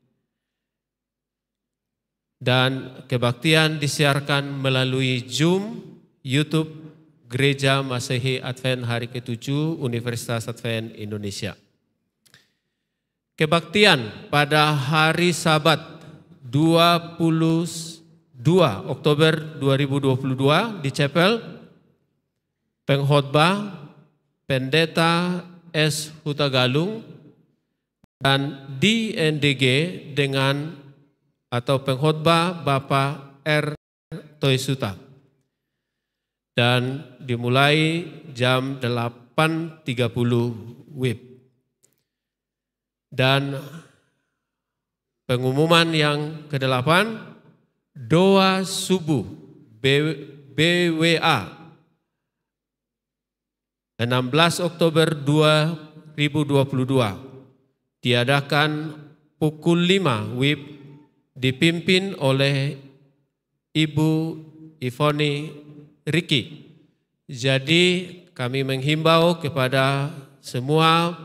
Dan kebaktian disiarkan melalui Zoom, YouTube, Gereja Masehi Advent Hari ketujuh Universitas Advent Indonesia. Kebaktian pada hari Sabat dua puluh dua Oktober dua ribu dua puluh dua di Chapel, pengkhotbah Pendeta S. Hutagalung dan di N D G dengan atau pengkhotbah Bapak R. Toisuta. dan dimulai jam delapan tiga puluh W I B. Dan pengumuman yang kedelapan, doa subuh B W A enam belas Oktober dua ribu dua puluh dua diadakan pukul lima W I B dipimpin oleh Ibu Ivoni Riki. Jadi kami menghimbau kepada semua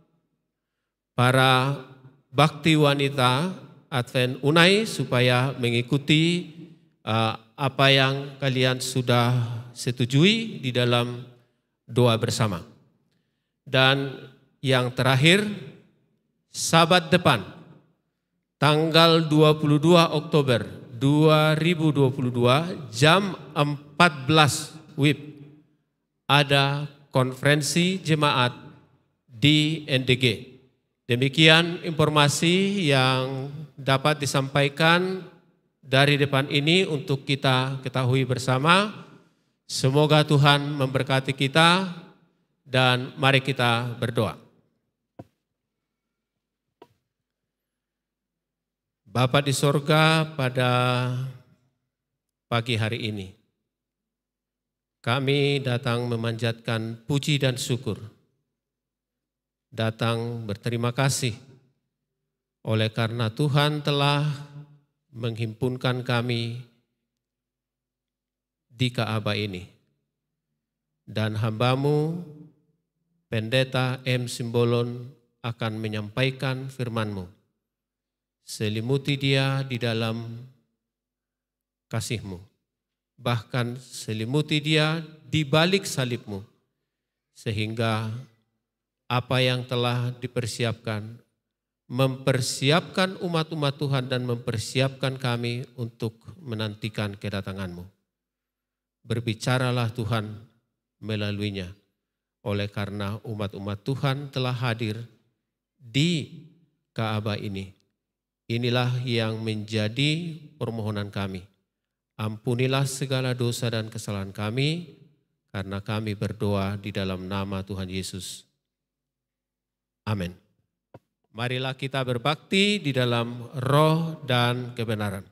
para bakti wanita Advent Unai supaya mengikuti uh, apa yang kalian sudah setujui di dalam doa bersama. Dan yang terakhir, Sabat depan, tanggal dua puluh dua Oktober dua ribu dua puluh dua jam empat belas W I B ada konferensi jemaat di N D G. Demikian informasi yang dapat disampaikan dari depan ini untuk kita ketahui bersama. Semoga Tuhan memberkati kita dan mari kita berdoa. Bapa di sorga, pada pagi hari ini kami datang memanjatkan puji dan syukur, datang berterima kasih oleh karena Tuhan telah menghimpunkan kami di Ka'bah ini. Dan hambamu, Pendeta M. Simbolon akan menyampaikan firman-Mu. Selimuti dia di dalam kasih-Mu. Bahkan selimuti dia di balik salib-Mu. Sehingga apa yang telah dipersiapkan, mempersiapkan umat-umat Tuhan dan mempersiapkan kami untuk menantikan kedatangan-Mu. Berbicaralah Tuhan melaluinya, oleh karena umat-umat Tuhan telah hadir di Ka'bah ini. Inilah yang menjadi permohonan kami. Ampunilah segala dosa dan kesalahan kami, karena kami berdoa di dalam nama Tuhan Yesus. Amin. Marilah kita berbakti di dalam roh dan kebenaran.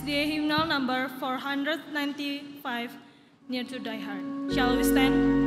D A hymnal number four hundred ninety-five, Near to Thy Heart. Shall we stand?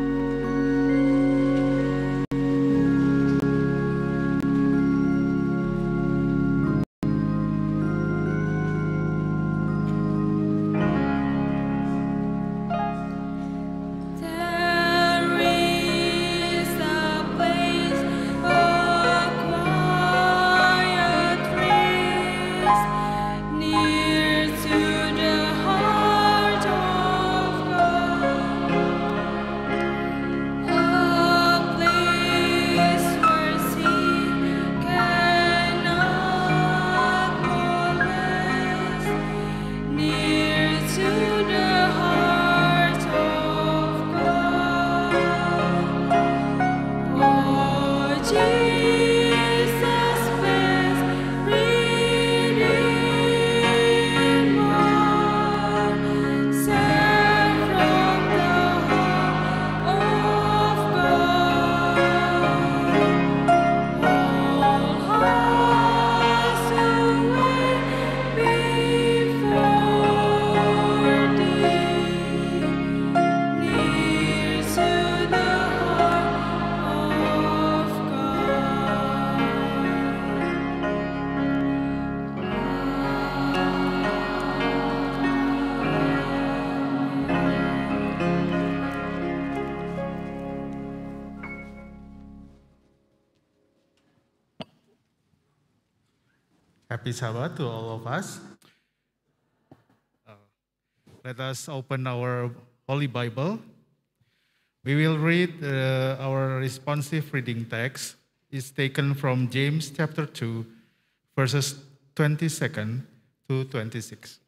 Happy Sabbath to all of us. Uh, let us open our Holy Bible. We will read uh, our responsive reading text. It's taken from James chapter two, verses twenty-second to twenty-six.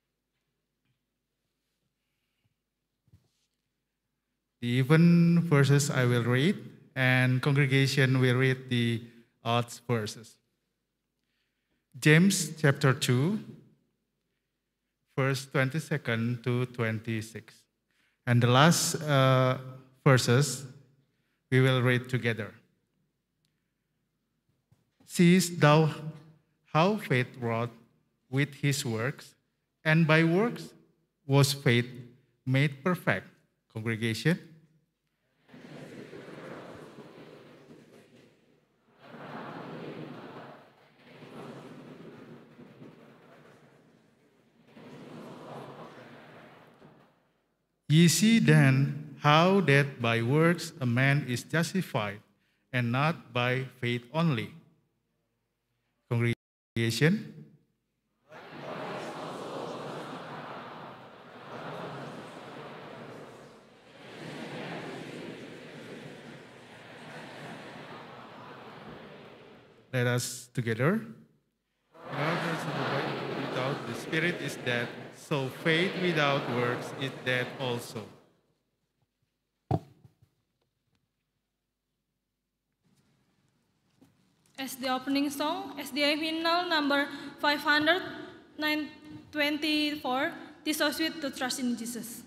The even verses I will read, and congregation will read the odd verses. James chapter two, verse twenty-second to twenty-six. And the last uh, verses we will read together. Seest thou how faith wrought with his works, and by works was faith made perfect? Congregation. Ye see then how that by works a man is justified, and not by faith only. Congregation. Let us together. Without the Spirit is dead, so faith without works is dead also. As the opening song, S D A hymnal number five hundred twenty-four, "'Tis so sweet to trust in Jesus."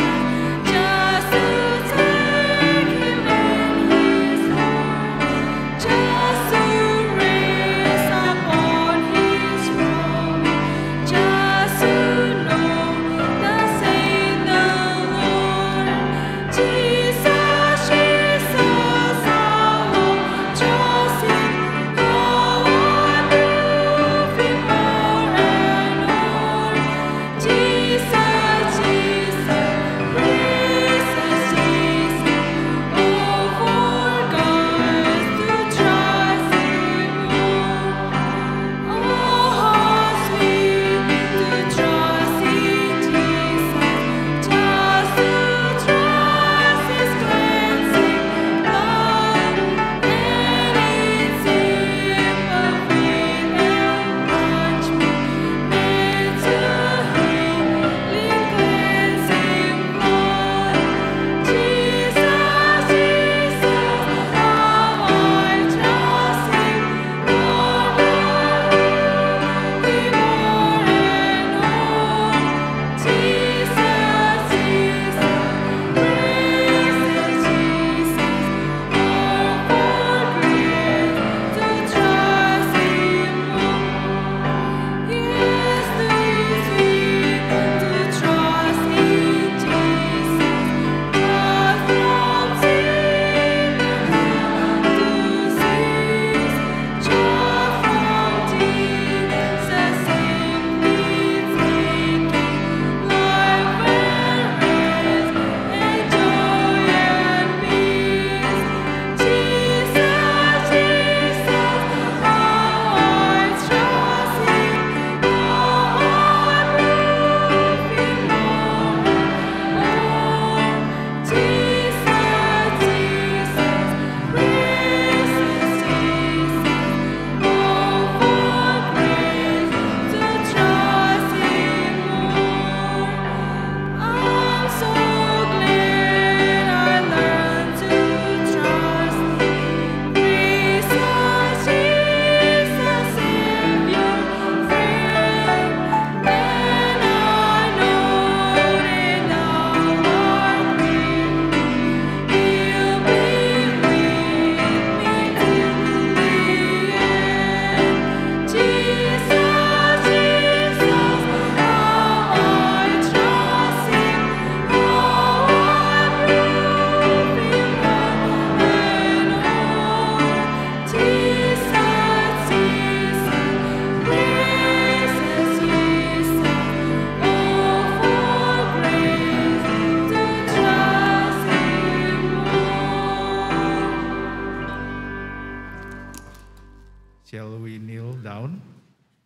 Just to take him in his arms.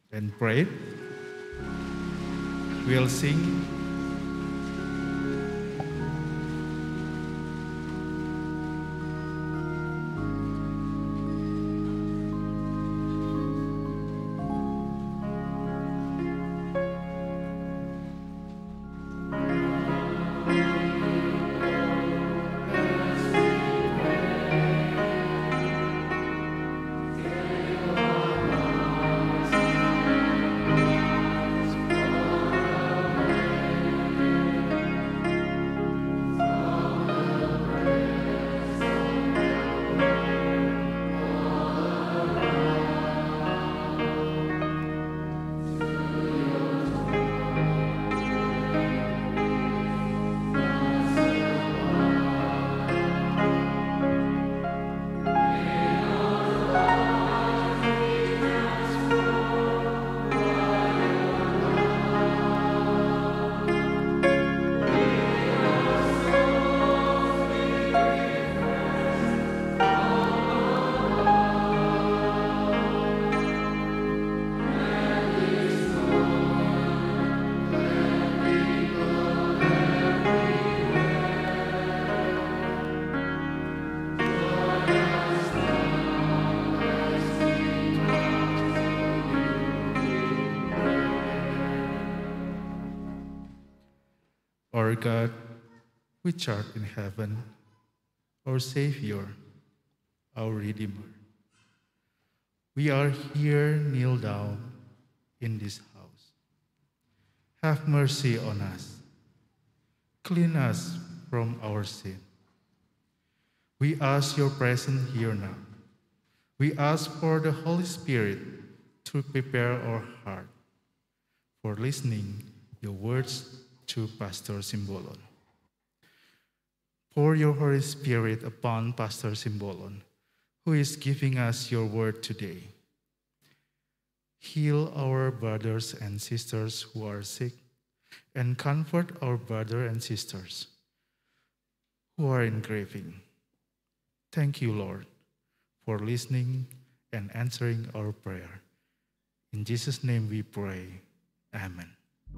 and pray. We'll sing. Our God, which art in heaven, our Savior, our Redeemer, we are here kneel down in this house. Have mercy on us. Clean us from our sin. We ask your presence here now. We ask for the Holy Spirit to prepare our heart for listening your words to Pastor Simbolon. Pour your Holy Spirit upon Pastor Simbolon, who is giving us your word today. Heal our brothers and sisters who are sick, and comfort our brothers and sisters who are in grieving. Thank you, Lord, for listening and answering our prayer. In Jesus' name we pray. Amen.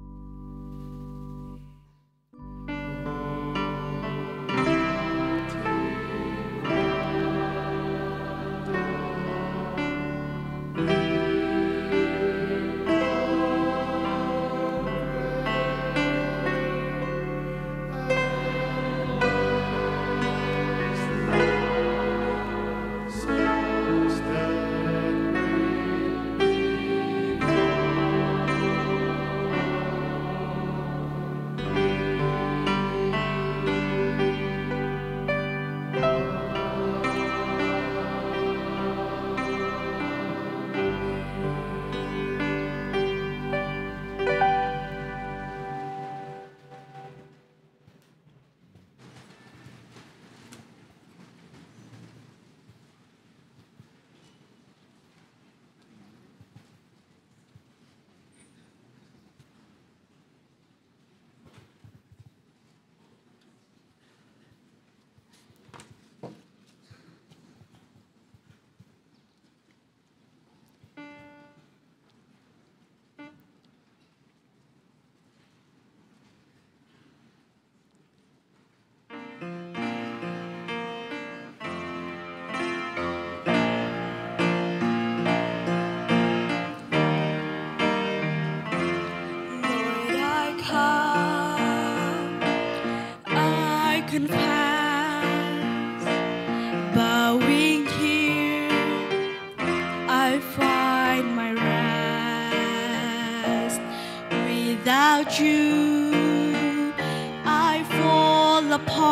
Without you, I fall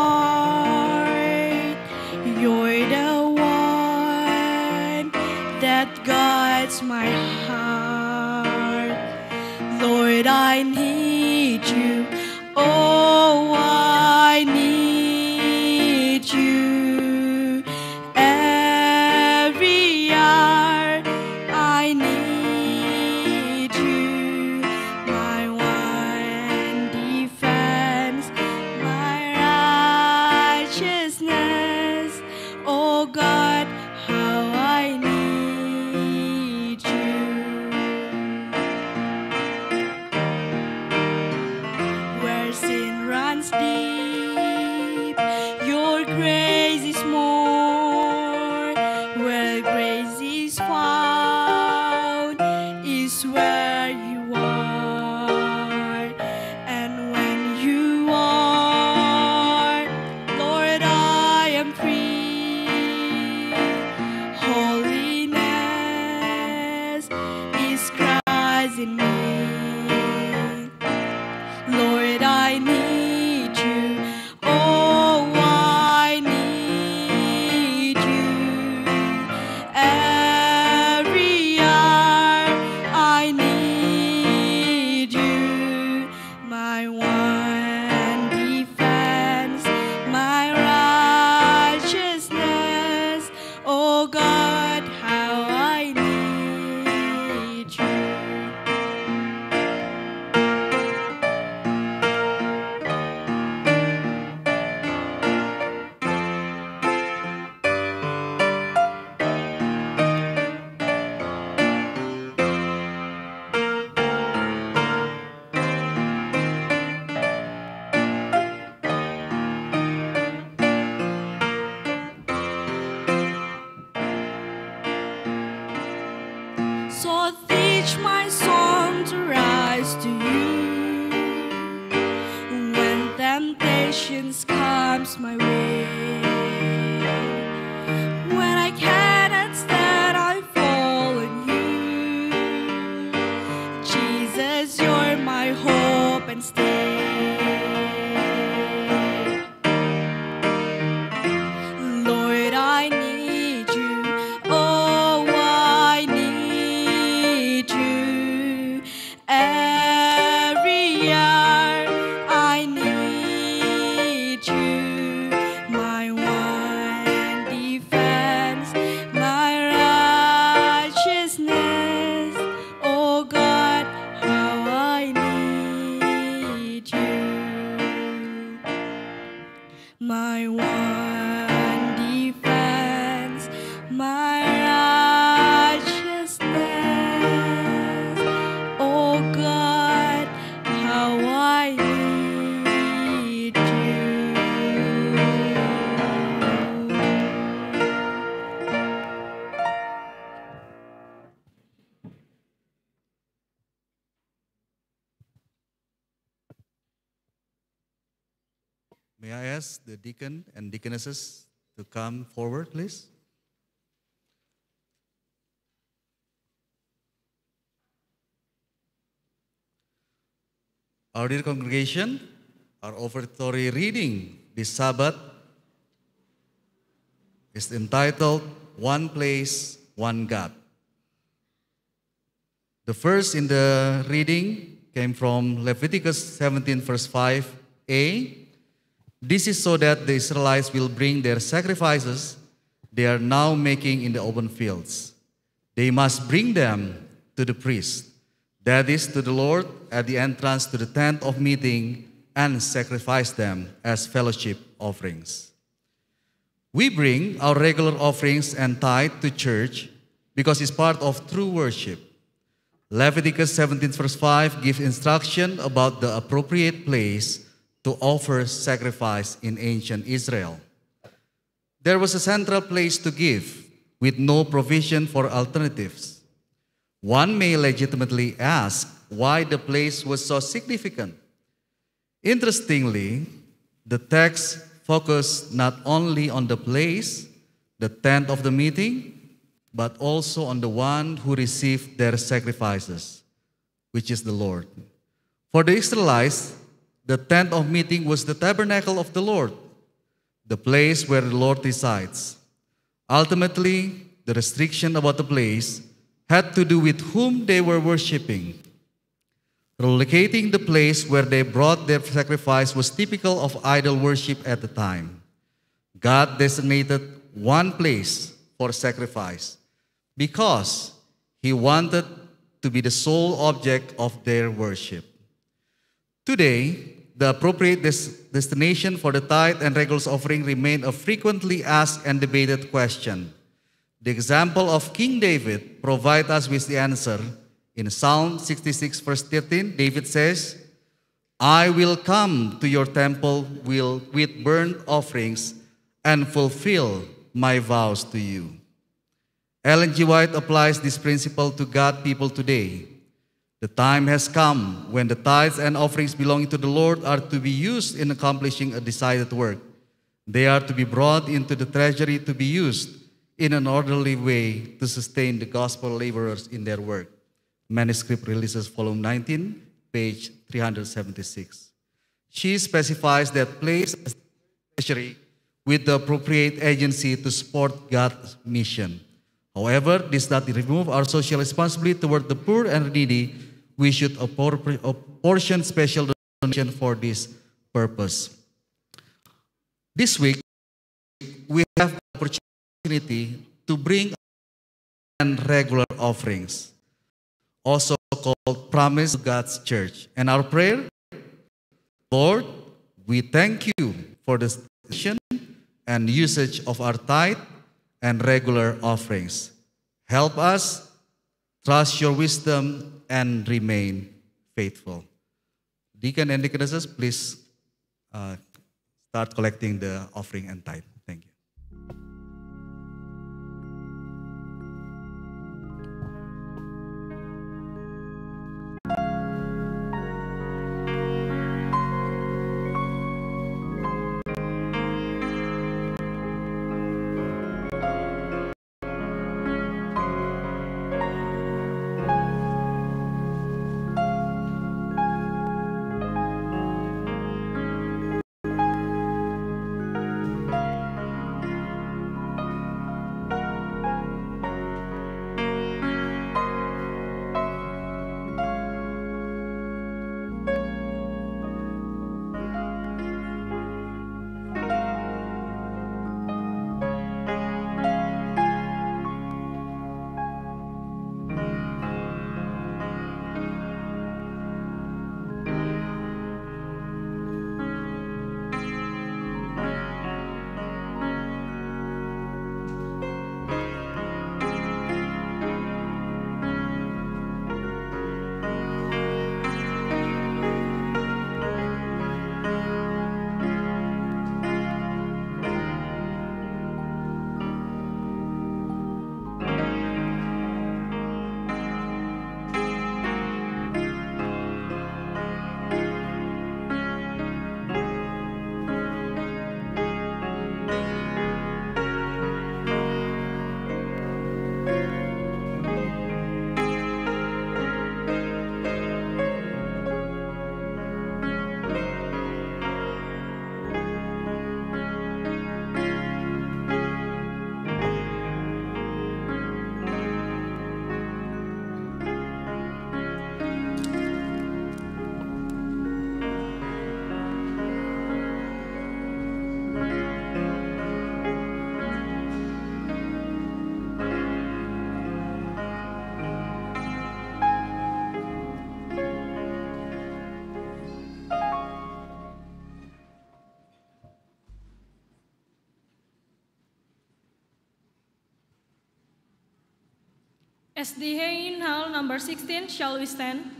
apart. You're the one that guides my heart. Lord, I need you. Oh, I need you. Every hour I need you. My one defense, my righteousness. Oh God, how I need you. where you are. And when you are, Lord, I am free. Holiness is Christ in me. Lord, I need you. Oh, I need you. Every hour I need you. My one defense, my righteousness. Oh God, how I need you. So teach my song to rise to you when temptations comes my way. When I cannot stand, I fall on you. Jesus, you're my hope and stay. Lord, I need you. Oh, I need you. Every hour I need you. My one defense, my righteousness. Oh God, how I need you. My one defense, my righteousness. Oh God, how I need you. May I ask the deacon and deaconesses to come forward, please? Our dear congregation, our offertory reading this Sabbath is entitled One Place, One God. The first in the reading came from Leviticus seventeen, verse five a. This is so that the Israelites will bring their sacrifices they are now making in the open fields. They must bring them to the priest, that is, to the Lord, at the entrance to the tent of meeting, and sacrifice them as fellowship offerings. We bring our regular offerings and tithe to church because it's part of true worship. Leviticus seventeen, verse five gives instruction about the appropriate place to offer sacrifice in ancient Israel. There was a central place to give, with no provision for alternatives. One may legitimately ask why the place was so significant. Interestingly, the text focused not only on the place, the tent of the meeting, but also on the one who received their sacrifices, which is the Lord. For the Israelites, the tent of meeting was the tabernacle of the Lord, the place where the Lord resides. Ultimately, the restriction about the place had to do with whom they were worshiping. Relocating the place where they brought their sacrifice was typical of idol worship at the time. God designated one place for sacrifice because He wanted to be the sole object of their worship. Today, the appropriate des- destination for the tithe and regular offering remain a frequently asked and debated question. The example of King David provides us with the answer. In Psalm sixty-six, verse thirteen, David says, I will come to your temple will, with burnt offerings and fulfill my vows to you. Ellen G. White applies this principle to God people today. The time has come when the tithes and offerings belonging to the Lord are to be used in accomplishing a decided work. They are to be brought into the treasury to be used in an orderly way to sustain the gospel laborers in their work. Manuscript Releases, Volume nineteen, page three hundred seventy-six. She specifies that place as treasury with the appropriate agency to support God's mission. However, this does not remove our social responsibility toward the poor and needy. We should apportion special donation for this purpose. This week, we have the opportunity to bring and regular offerings, also called Promise to God's Church. And our prayer, Lord, we thank you for the station and usage of our tithe and regular offerings. Help us trust your wisdom and remain faithful. Deacon and deaconesses, please uh, start collecting the offering and tithe. Thank you. S D H hymnal number sixteen, shall we stand?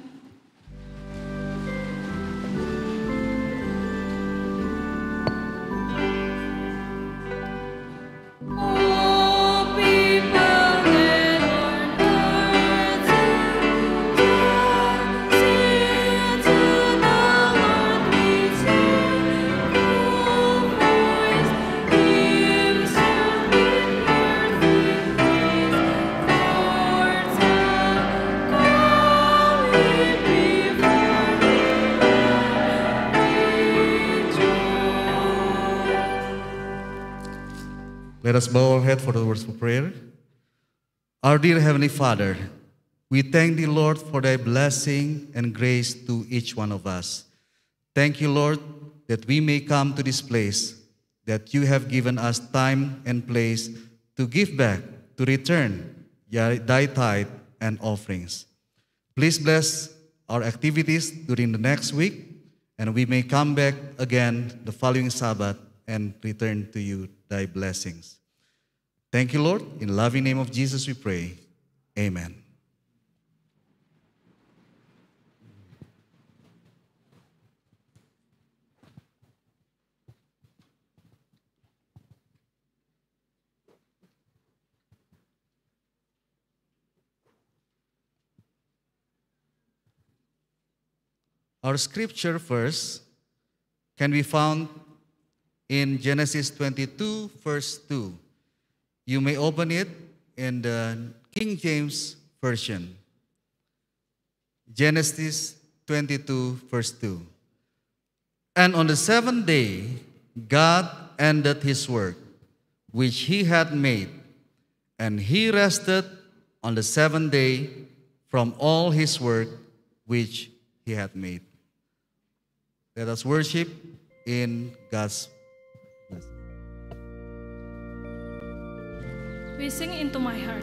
Let us bow our head for the words of prayer. Our dear Heavenly Father, we thank thee, Lord, for thy blessing and grace to each one of us. Thank you, Lord, that we may come to this place, that you have given us time and place to give back, to return thy tithe and offerings. Please bless our activities during the next week, and we may come back again the following Sabbath and return to you thy blessings. Thank you, Lord. In the loving name of Jesus we pray. Amen. Our scripture verse can be found in Genesis twenty-two, verse two. You may open it in the King James Version. Genesis twenty-two, verse two. And on the seventh day, God ended his work, which he had made, and he rested on the seventh day from all his work which he had made. Let us worship in God's blessing. We sing Into My Heart.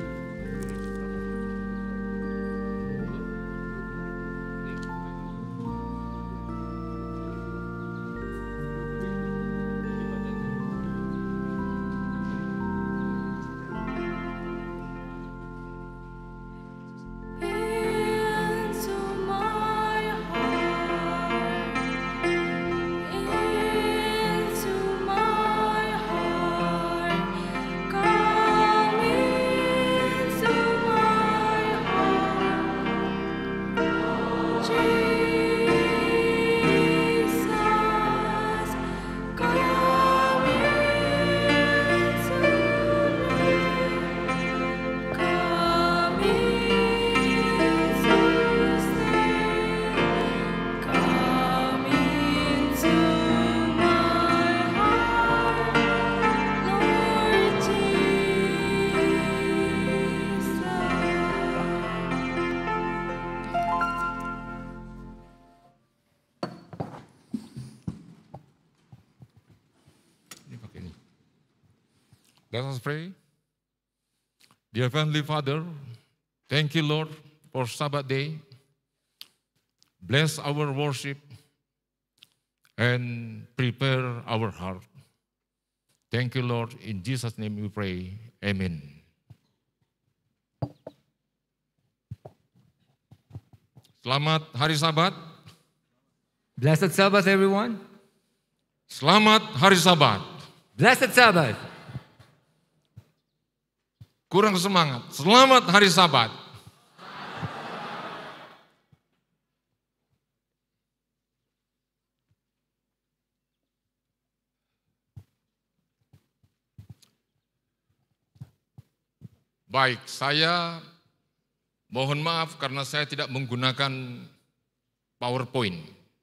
Let us pray. Dear Heavenly Father, thank you, Lord, for Sabbath day. Bless our worship and prepare our heart. Thank you, Lord. In Jesus' name we pray. Amen. Selamat Hari Sabat. Blessed Sabbath, everyone. Selamat Hari Sabat. Blessed Sabbath. Kurang semangat. Selamat Hari Sabat. Baik, saya mohon maaf karena saya tidak menggunakan PowerPoint.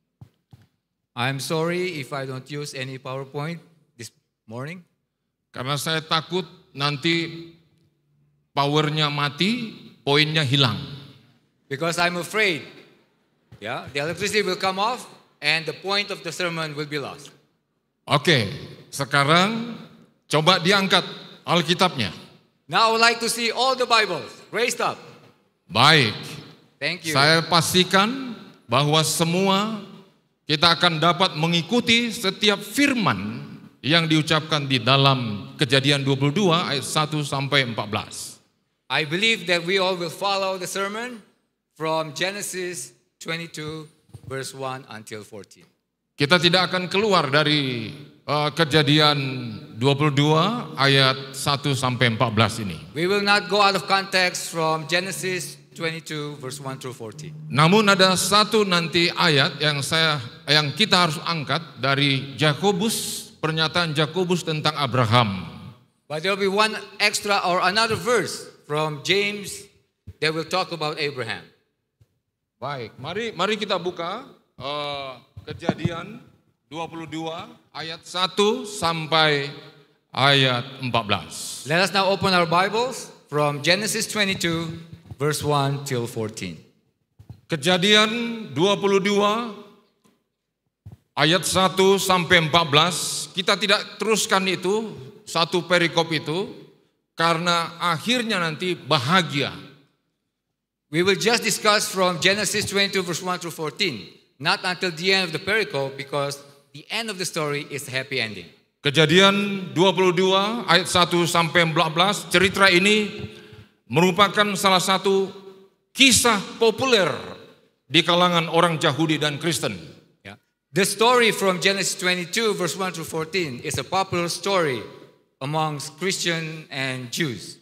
I'm sorry if I don't use any PowerPoint this morning. Karena saya takut nanti powernya mati, poinnya hilang. Because I'm afraid, yeah, the electricity will come off and the point of the sermon will be lost. Oke, sekarang coba diangkat Alkitabnya. Now I would like to see all the Bibles raised up. Baik. Thank you. Saya pastikan bahwa semua kita akan dapat mengikuti setiap firman yang diucapkan di dalam Kejadian dua puluh dua ayat satu sampai empat belas. I believe that we all will follow the sermon from Genesis twenty-two verse one until fourteen. Kita tidak akan keluar dari uh, Kejadian dua puluh dua ayat satu sampai empat belas ini. We will not go out of context from Genesis twenty-two verse one through fourteen. Namun ada satu nanti ayat yang saya yang kita harus angkat dari Yakobus, pernyataan Yakobus tentang Abraham. But there will be one extra or another verse from James that will talk about Abraham. Baik, mari mari kita buka uh, Kejadian dua puluh dua ayat satu sampai ayat empat belas. Let us now open our Bibles from Genesis twenty-two verse one till fourteen. Kejadian dua puluh dua ayat satu sampai empat belas. Kita tidak teruskan itu, satu perikop itu, karena akhirnya nanti bahagia. We will just discuss from Genesis twenty-two verse one through fourteen, not until the end of the pericope, because the end of the story is a happy ending. Kejadian dua puluh dua ayat satu sampai empat belas, cerita ini merupakan salah satu kisah populer di kalangan orang Yahudi dan Kristen. Yeah. The story from Genesis twenty-two verse one through fourteen is a popular story amongst Christian and Jews.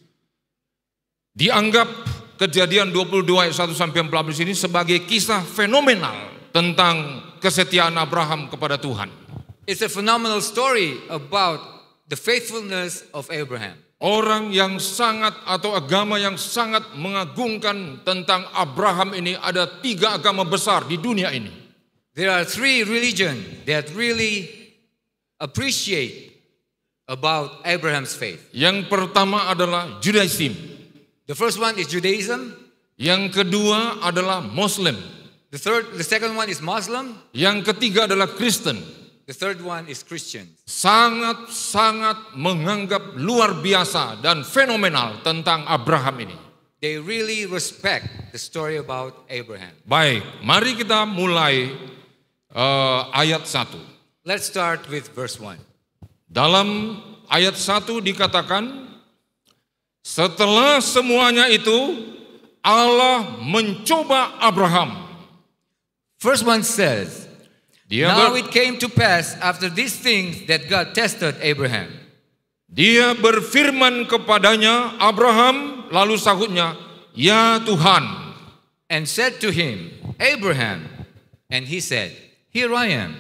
Dianggap Kejadian dua puluh dua ayat satu sampai empat belas ini sebagai kisah fenomenal tentang kesetiaan Abraham kepada Tuhan. It's a phenomenal story about the faithfulness of Abraham. Orang yang sangat atau agama yang sangat mengagungkan tentang Abraham ini, ada tiga agama besar di dunia ini. There are three religions that really appreciate about Abraham's faith. Yang pertama adalah Judaism. The first one is Judaism. Yang kedua adalah Muslim. The third, the second one is Muslim. Yang ketiga adalah Kristen. The third one is Christian. Sangat-sangat menganggap luar biasa dan fenomenal tentang Abraham ini. They really respect the story about Abraham. Baik, mari kita mulai uh, ayat satu. Let's start with verse one. Dalam ayat satu dikatakan, setelah semuanya itu Allah mencoba Abraham. First one says, Dia now ber, it came to pass after these things that God tested Abraham. Dia berfirman kepadanya, Abraham, lalu sahutnya, ya Tuhan. And said to him, Abraham. And he said, here I am.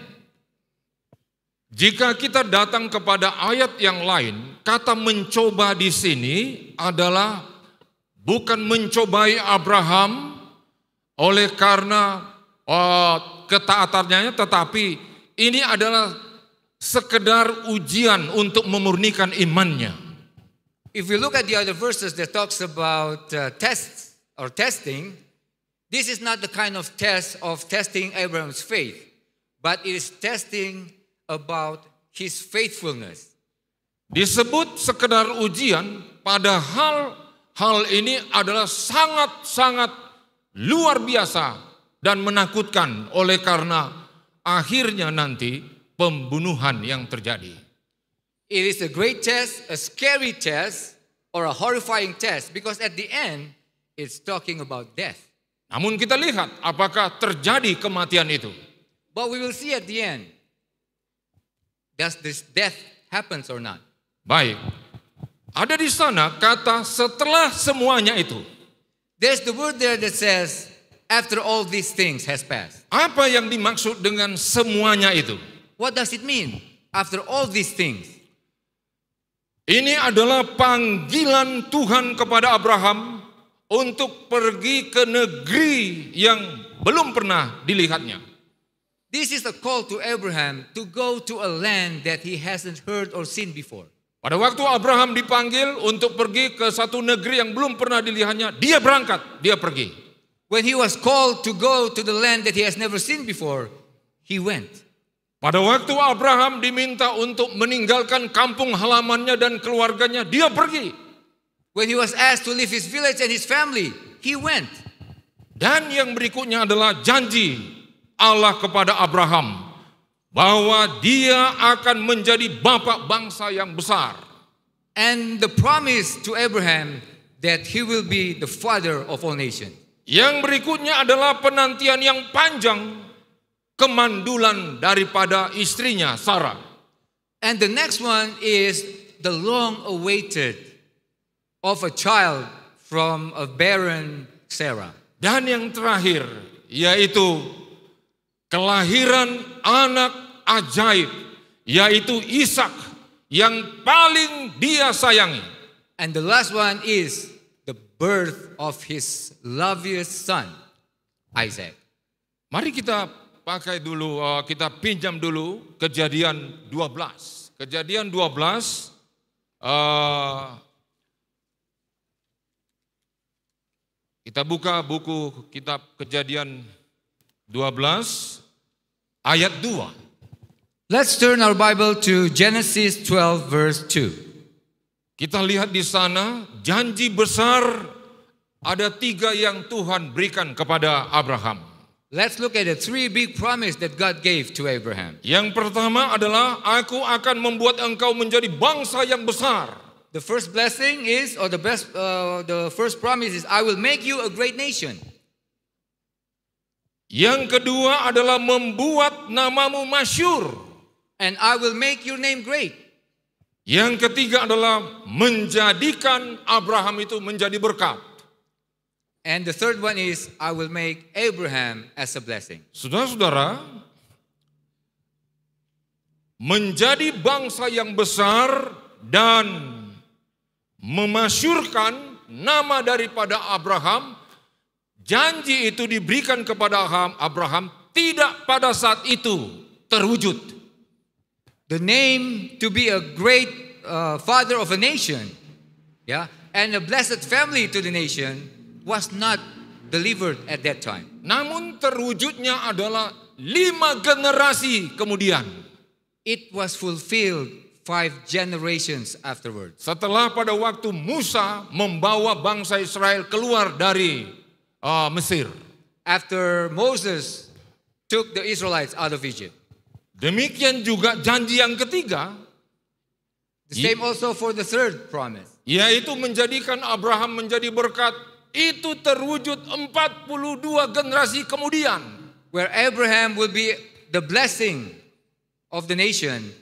Jika kita datang kepada ayat yang lain, kata mencoba di sini adalah bukan mencobai Abraham oleh karena uh, ketaatannya, tetapi ini adalah sekedar ujian untuk memurnikan imannya. If we look at the other verses that talks about uh, tests or testing, this is not the kind of test of testing Abraham's faith, but it is testing about his faithfulness. Disebut sekedar ujian, padahal hal ini adalah sangat-sangat luar biasa dan menakutkan oleh karena akhirnya nanti pembunuhan yang terjadi. It is a great test, a scary test, or a horrifying test, because at the end, it's talking about death. Namun kita lihat apakah terjadi kematian itu. But we will see at the end, does this death happens or not? Baik, ada di sana kata setelah semuanya itu. There's the word there that says, after all these things has passed. Apa yang dimaksud dengan semuanya itu? What does it mean? After all these things. Ini adalah panggilan Tuhan kepada Abraham untuk pergi ke negeri yang belum pernah dilihatnya. This is a call to Abraham to go to a land that he hasn't heard or seen before. Pada waktu Abraham dipanggil untuk pergi ke satu negeri yang belum pernah dilihatnya, dia berangkat, dia pergi. When he was called to go to the land that he has never seen before, he went. Pada waktu Abraham diminta untuk meninggalkan kampung halamannya dan keluarganya, dia pergi. When he was asked to leave his village and his family, he went. Dan yang berikutnya adalah janji Allah kepada Abraham bahwa dia akan menjadi bapak bangsa yang besar. And the promise to Abraham that he will be the father of all nations. Yang berikutnya adalah penantian yang panjang, kemandulan daripada istrinya Sarah. And the next one is the long-awaited of a child from a barren Sarah. Dan yang terakhir yaitu kelahiran anak ajaib, yaitu Ishak yang paling dia sayangi. And the last one is the birth of his loveliest son, Isaac. Mari kita pakai dulu, kita pinjam dulu Kejadian dua belas. Kejadian dua belas, uh, kita buka buku kitab Kejadian dua belas ayat dua. Let's turn our Bible to Genesis twelve verse two. Kita lihat di sana janji besar ada tiga yang Tuhan berikan kepada Abraham. Let's look at the three big promises that God gave to Abraham. Yang pertama adalah aku akan membuat engkau menjadi bangsa yang besar. The first blessing is, or the best, uh, the first promise is, I will make you a great nation. Yang kedua adalah membuat namamu masyhur. And I will make your name great. Yang ketiga adalah menjadikan Abraham itu menjadi berkat. And the third one is, I will make Abraham as a blessing. Saudara-saudara, menjadi bangsa yang besar dan memasyurkan nama daripada Abraham, janji itu diberikan kepada Abraham tidak pada saat itu terwujud. The name to be a great uh, father of a nation, yeah, and a blessed family to the nation was not delivered at that time. Namun terwujudnya adalah lima generasi kemudian. It was fulfilled five generations afterwards. Setelah pada waktu Musa membawa bangsa Israel keluar dari uh, Mesir. After Moses took the Israelites out of Egypt. Demikian juga janji yang ketiga. The same also for the third promise. Yaitu menjadikan Abraham menjadi berkat. Itu terwujud empat puluh dua generasi kemudian. Where Abraham will be the blessing of the nation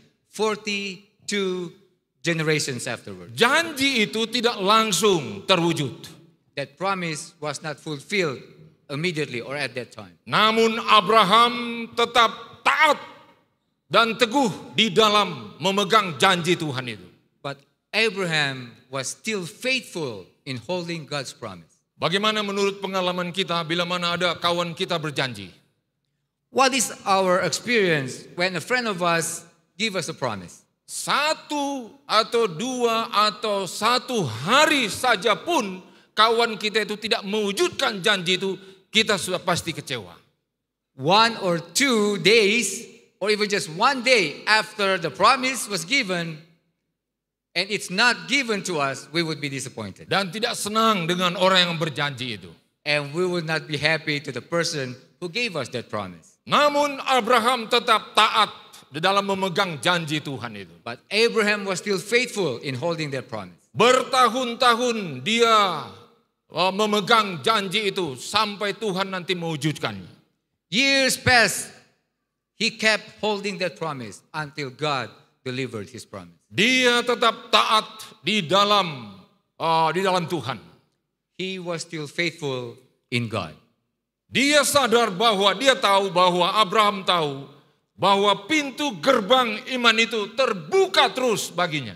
forty-two generations afterwards. Janji itu tidak langsung terwujud. That promise was not fulfilled immediately or at that time. Namun Abraham tetap taat dan teguh di dalam memegang janji Tuhan itu. But Abraham was still faithful in holding God's promise. Bagaimana menurut pengalaman kita bila mana ada kawan kita berjanji? What is our experience when a friend of us give us a promise? Satu atau dua atau satu hari saja pun kawan kita itu tidak mewujudkan janji itu, kita sudah pasti kecewa. One or two days or even just one day after the promise was given and it's not given to us, we would be disappointed. Dan tidak senang dengan orang yang berjanji itu. And we would not be happy to the person who gave us that promise. Namun Abraham tetap taat di dalam memegang janji Tuhan itu. But Abraham was still faithful in holding that promise. Bertahun-tahun dia uh, memegang janji itu sampai Tuhan nanti mewujudkannya. Years passed, he kept holding that promise until God delivered his promise. Dia tetap taat di dalam uh, di dalam Tuhan. He was still faithful in God. Dia sadar bahwa dia tahu bahwa Abraham tahu bahwa pintu gerbang iman itu terbuka terus baginya.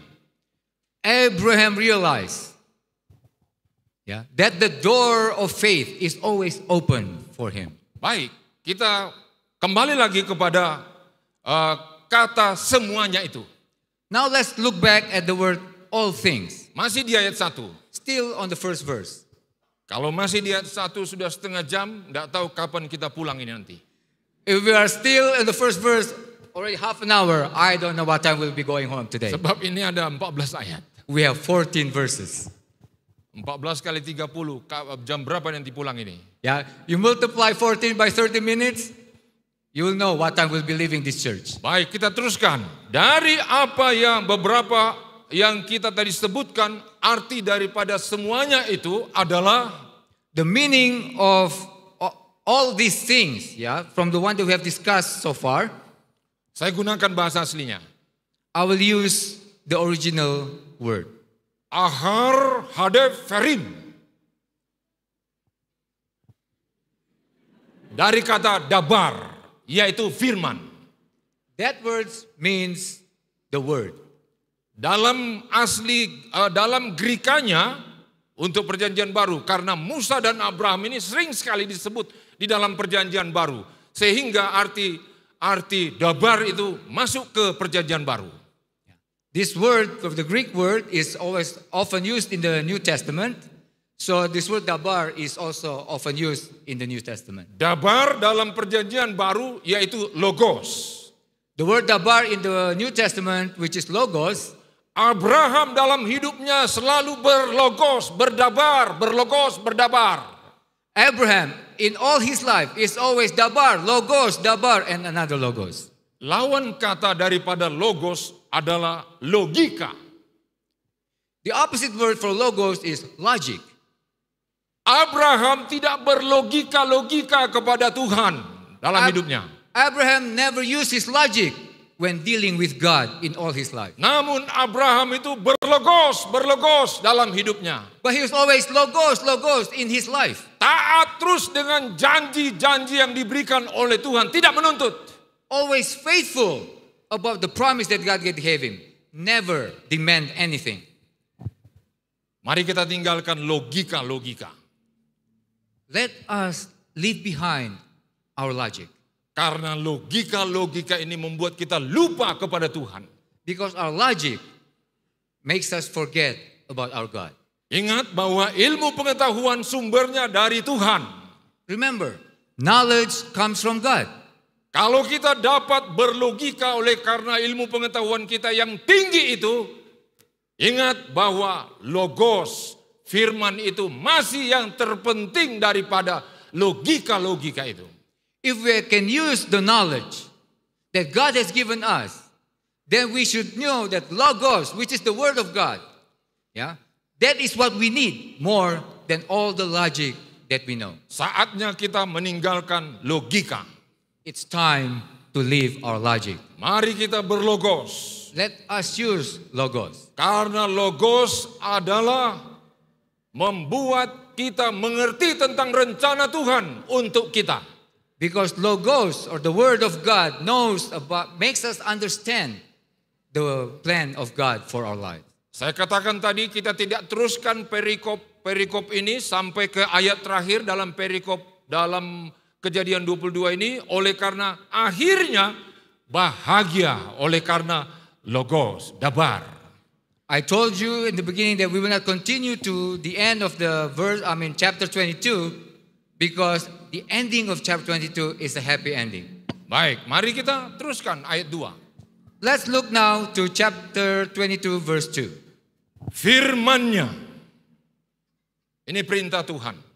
Abraham realized, yeah, that the door of faith is always open for him. Baik, kita kembali lagi kepada uh, kata semuanya itu. Now let's look back at the word all things. Masih di ayat satu. Still on the first verse. Kalau masih di ayat satu sudah setengah jam, tidak tahu kapan kita pulang ini nanti. If we are still in the first verse, already half an hour, I don't know what time we'll be going home today. Sebab ini ada empat belas ayat. We have fourteen verses. empat belas kali tiga puluh, jam berapa nanti pulang ini? Yeah, you multiply fourteen by thirty minutes, you will know what time we'll be leaving this church. Baik, kita teruskan. Dari apa yang beberapa yang kita tadi sebutkan, arti daripada semuanya itu adalah the meaning of all these things, yeah, from the one that we have discussed so far. Saya gunakan bahasa aslinya. I will use the original word. Ahar hadef ferim. Dari kata dabar, yaitu firman. That word means the word. Dalam asli, uh, dalam Grikanya untuk perjanjian baru, karena Musa dan Abraham ini sering sekali disebut di dalam perjanjian baru, sehingga arti arti dabar itu masuk ke perjanjian baru. This word of the Greek word is always often used in the New Testament. So this word dabar is also often used in the New Testament. Dabar dalam perjanjian baru yaitu logos. The word dabar in the New Testament, which is logos, Abraham dalam hidupnya selalu berlogos, berdabar, berlogos, berdabar. Abraham in all his life is always dabar, logos, dabar, and another logos. Lawan kata daripada logos adalah logika. The opposite word for logos is logic. Abraham tidak berlogika-logika kepada Tuhan dalam Ab- hidupnya. Abraham never used his logic when dealing with God in all his life. Namun Abraham itu berlogos, berlogos dalam hidupnya. But he was always logos, logos in his life. Taat terus dengan janji-janji yang diberikan oleh Tuhan, tidak menuntut. Always faithful about the promise that God gave him. Never demand anything. Mari kita tinggalkan logika-logika. Let us leave behind our logic. Karena logika-logika ini membuat kita lupa kepada Tuhan. Because our logic makes us forget about our God. Ingat bahwa ilmu pengetahuan sumbernya dari Tuhan. Remember, knowledge comes from God. Kalau kita dapat berlogika oleh karena ilmu pengetahuan kita yang tinggi itu, ingat bahwa logos, firman itu masih yang terpenting daripada logika-logika itu. If we can use the knowledge that God has given us, then we should know that logos, which is the word of God, yeah, that is what we need more than all the logic that we know. Saatnya kita meninggalkan logika. It's time to leave our logic. Mari kita berlogos. Let us use logos. Karena logos adalah membuat kita mengerti tentang rencana Tuhan untuk kita. Because logos, or the word of God, knows about, makes us understand the plan of God for our life. Saya katakan tadi kita tidak teruskan perikop perikop ini sampai ke ayat terakhir dalam perikop dalam Kejadian dua puluh dua ini oleh karena akhirnya bahagia oleh karena logos, dabar. I told you in the beginning that we will not continue to the end of the verse, I mean chapter twenty-two, because the ending of chapter twenty-two is a happy ending. Baik, mari kita teruskan ayat dua. Let's look now to chapter twenty-two verse two. Firman-Nya. Ini perintah Tuhan.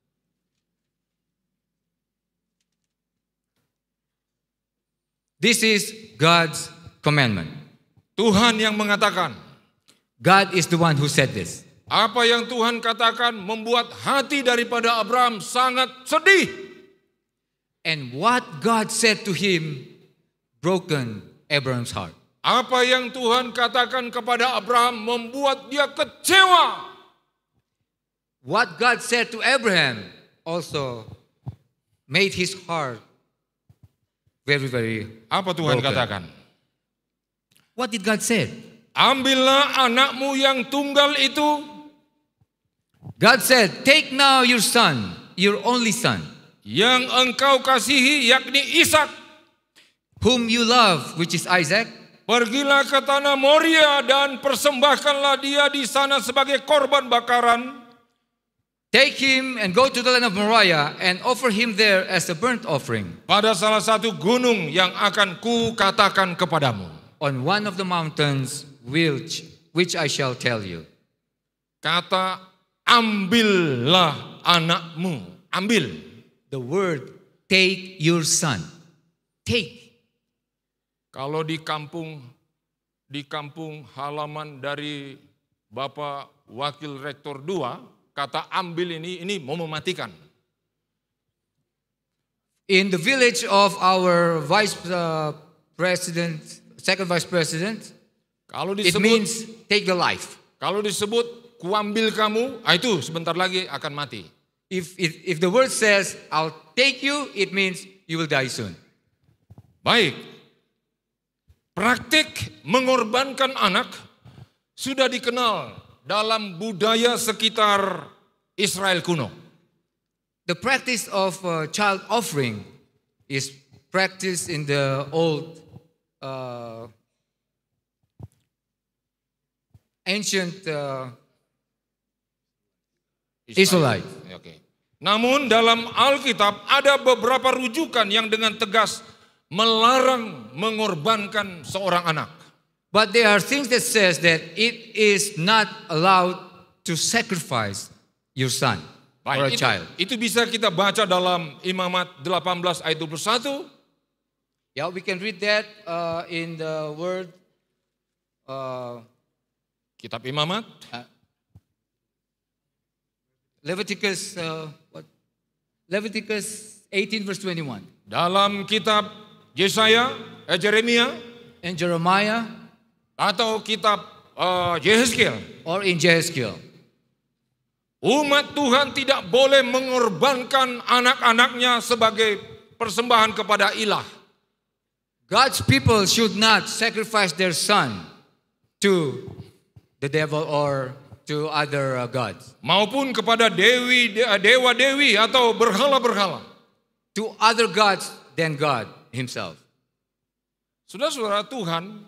This is God's commandment. Tuhan yang mengatakan. God is the one who said this. Apa yang Tuhan katakan membuat hati daripada Abraham sangat sedih. And what God said to him broken Abraham's heart. Apa yang Tuhan katakan kepada Abraham membuat dia kecewa. What God said to Abraham also made his heart very, very Apa Tuhan broken. katakan? What did God say? Ambillah anakmu yang tunggal itu. God said, take now your son, your only son. Yang engkau kasihi yakni Ishak. Whom you love, which is Isaac. Pergilah ke tanah Moria dan persembahkanlah dia di sana sebagai korban bakaran. Take him and go to the land of Moriah and offer him there as a burnt offering. Pada salah satu gunung yang akan ku katakan kepadamu. On one of the mountains which, which I shall tell you. Kata ambillah anakmu. Ambil. The word take your son. Take. Kalau di kampung di kampung halaman dari Bapak Wakil Rektor dua, kata ambil ini ini mau mematikan. In the village of our vice uh, president, second vice president, kalau disebut, it means take the life. Kalau disebut kuambil kamu, ah itu sebentar lagi akan mati. If, if if the word says I'll take you, it means you will die soon. Baik. Praktik mengorbankan anak sudah dikenal dalam budaya sekitar Israel kuno. The practice of uh, child offering is practiced in the old uh, ancient uh, Israelite. Okay. Namun dalam Alkitab ada beberapa rujukan yang dengan tegas melarang mengorbankan seorang anak. But there are things that says that it is not allowed to sacrifice your son Baik, or a itu, child. Itu bisa kita baca dalam Imamat delapan belas ayat dua puluh satu. Yeah, we can read that uh, in the word uh, Kitab Imamat. Uh, Leviticus uh, what? Leviticus eighteen verse twenty-one. Dalam kitab Yesaya, eh, Jeremia, in Jeremiah, atau kitab uh, Yehezkiel, or in Jehezkiel. Umat Tuhan tidak boleh mengorbankan anak-anaknya sebagai persembahan kepada ilah. God's people should not sacrifice their son to the devil or to other uh, gods. Maupun kepada dewi, dewa-dewi atau berhala-berhala. To other gods than God himself. Saudara-saudara, Tuhan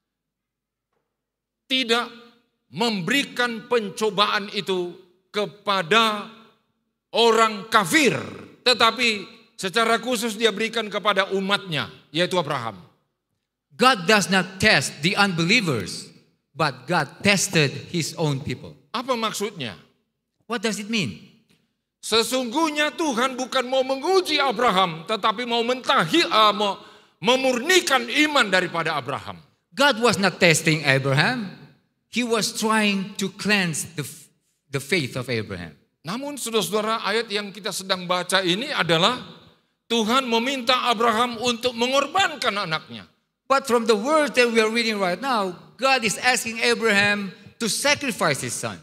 tidak memberikan pencobaan itu kepada orang kafir, tetapi secara khusus dia berikan kepada umatnya, yaitu Abraham. God does not test the unbelievers, but God tested his own people. Apa maksudnya? What does it mean? Sesungguhnya Tuhan bukan mau menguji Abraham, tetapi mau mentahi, uh, mau memurnikan iman daripada Abraham. God was not testing Abraham. He was trying to cleanse the, the faith of Abraham. Namun saudara-saudara, ayat yang kita sedang baca ini adalah Tuhan meminta Abraham untuk mengorbankan anaknya. But from the words that we are reading right now, God is asking Abraham to sacrifice his son.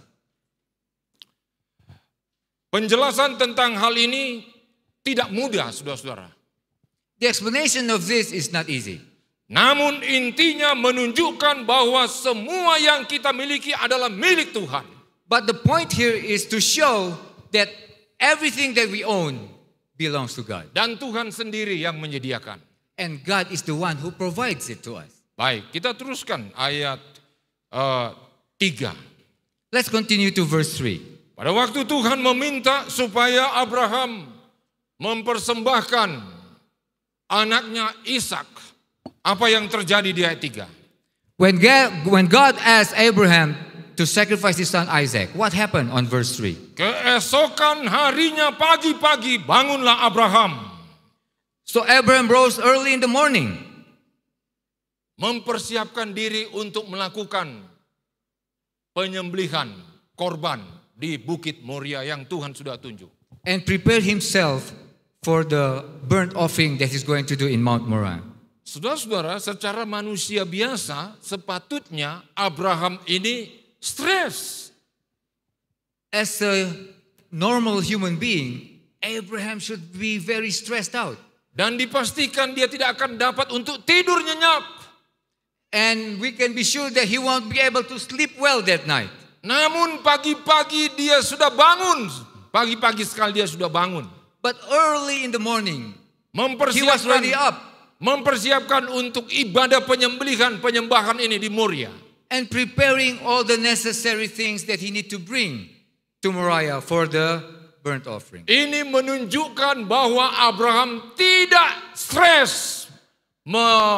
Penjelasan tentang hal ini tidak mudah, saudara-saudara. The explanation of this is not easy. Namun intinya menunjukkan bahwa semua yang kita miliki adalah milik Tuhan. But the point here is to show that everything that we own belongs to God. Dan Tuhan sendiri yang menyediakan. And God is the one who provides it to us. Baik, kita teruskan ayat uh, tiga. Let's continue to verse three. Pada waktu Tuhan meminta supaya Abraham mempersembahkan anaknya Ishak, apa yang terjadi di ayat tiga? When God, when God asked Abraham to sacrifice his son Isaac, what happened on verse three? Keesokan harinya pagi-pagi bangunlah Abraham. So Abraham rose early in the morning. Mempersiapkan diri untuk melakukan penyembelihan korban di Bukit Moria yang Tuhan sudah tunjuk. And prepared himself for the burnt offering that he's going to do in Mount Moriah. Saudara-saudara, secara manusia biasa sepatutnya Abraham ini stres. As a normal human being, Abraham should be very stressed out. Dan dipastikan dia tidak akan dapat untuk tidur nyenyak. And we can be sure that he won't be able to sleep well that night. Namun pagi-pagi dia sudah bangun. Pagi-pagi sekali dia sudah bangun. But early in the morning, he was already up. Mempersiapkan untuk ibadah penyembelihan, penyembahan ini di Moria. And preparing all the necessary things that he need to bring to Moriah for the burnt offering. Ini menunjukkan bahwa Abraham tidak stres me,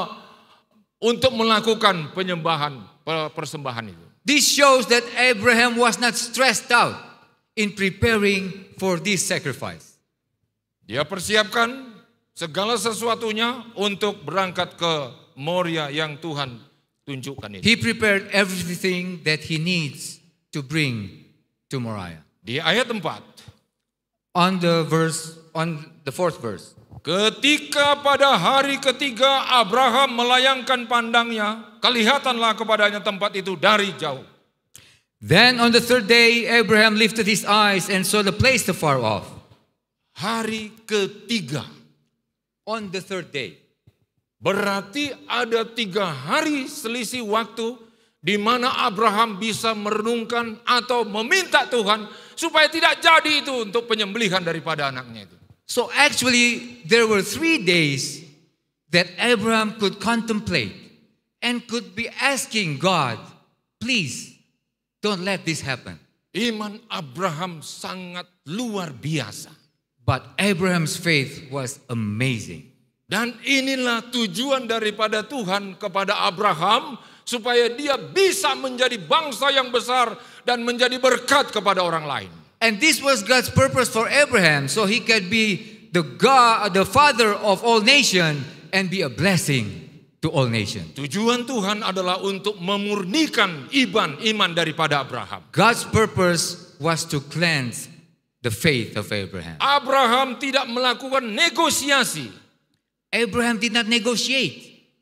untuk melakukan penyembahan, persembahan itu. This shows that Abraham was not stressed out in preparing for this sacrifice. Dia persiapkan segala sesuatunya untuk berangkat ke Moria yang Tuhan tunjukkan ini. He prepared everything that he needs to bring to Moriah. Di ayat empat. On the verse, on the fourth verse. Ketika pada hari ketiga Abraham melayangkan pandangnya, kelihatanlah kepadanya tempat itu dari jauh. Then on the third day Abraham lifted his eyes and saw the place afar off. Hari ketiga. On the third day. Berarti ada tiga hari selisih waktu di mana Abraham bisa merenungkan atau meminta Tuhan supaya tidak jadi itu untuk penyembelihan daripada anaknya itu. So actually there were three days that Abraham could contemplate and could be asking God, please don't let this happen. Iman Abraham sangat luar biasa. But Abraham's faith was amazing. Dan inilah tujuan daripada Tuhan kepada Abraham supaya dia bisa menjadi bangsa yang besar dan menjadi berkat kepada orang lain. And this was God's purpose for Abraham, so he could be the God, the father of all nations, and be a blessing to all nations. Tujuan Tuhan adalah untuk memurnikan iman iman daripada Abraham. God's purpose was to cleanse the faith of Abraham. Abraham tidak melakukan negosiasi. Abraham did not negotiate.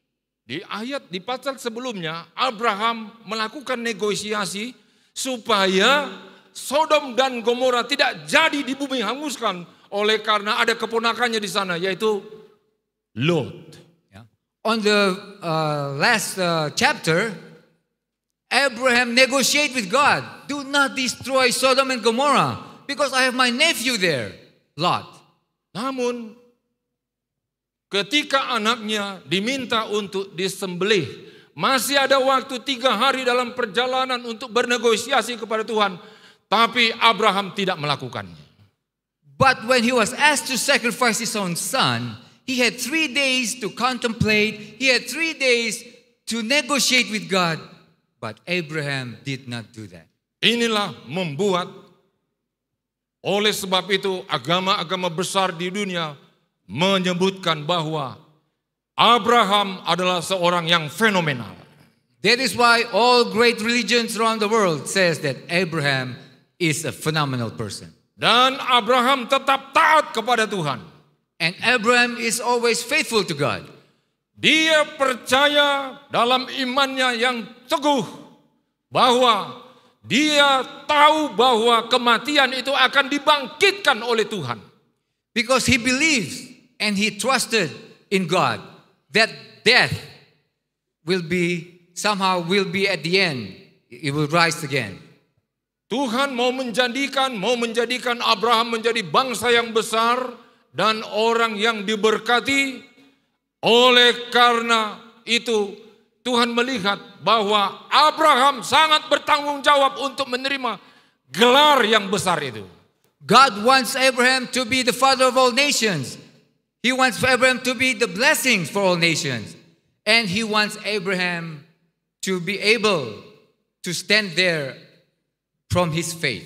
Di ayat di pasal sebelumnya Abraham melakukan negosiasi supaya Sodom dan Gomora tidak jadi di bumi hanguskan oleh karena ada keponakannya di sana yaitu Lot. On the uh, last uh, chapter, Abraham negotiated with God. Do not destroy Sodom and Gomorrah because I have my nephew there, Lot. Namun ketika anaknya diminta untuk disembelih, masih ada waktu tiga hari dalam perjalanan untuk bernegosiasi kepada Tuhan, tapi Abraham tidak melakukannya. But when he was asked to sacrifice his own son, he had three days to contemplate. He had three days to negotiate with God. But Abraham did not do that. Inilah membuat, oleh sebab itu agama-agama besar di dunia menyebutkan bahwa Abraham adalah seorang yang fenomenal. That is why all great religions around the world says that Abraham is a phenomenal person. Dan Abraham tetap taat kepada Tuhan. And Abraham is always faithful to God. Dia percaya dalam imannya yang teguh bahwa dia tahu bahwa kematian itu akan dibangkitkan oleh Tuhan. Because he believes and he trusted in God that death will be somehow will be at the end. It will rise again. Tuhan mau menjadikan mau menjadikan Abraham menjadi bangsa yang besar dan orang yang diberkati. Oleh karena itu Tuhan melihat bahwa Abraham sangat bertanggung jawab untuk menerima gelar yang besar itu. God wants Abraham to be the father of all nations. He wants Abraham to be the blessings for all nations. And he wants Abraham to be able to stand there from his faith.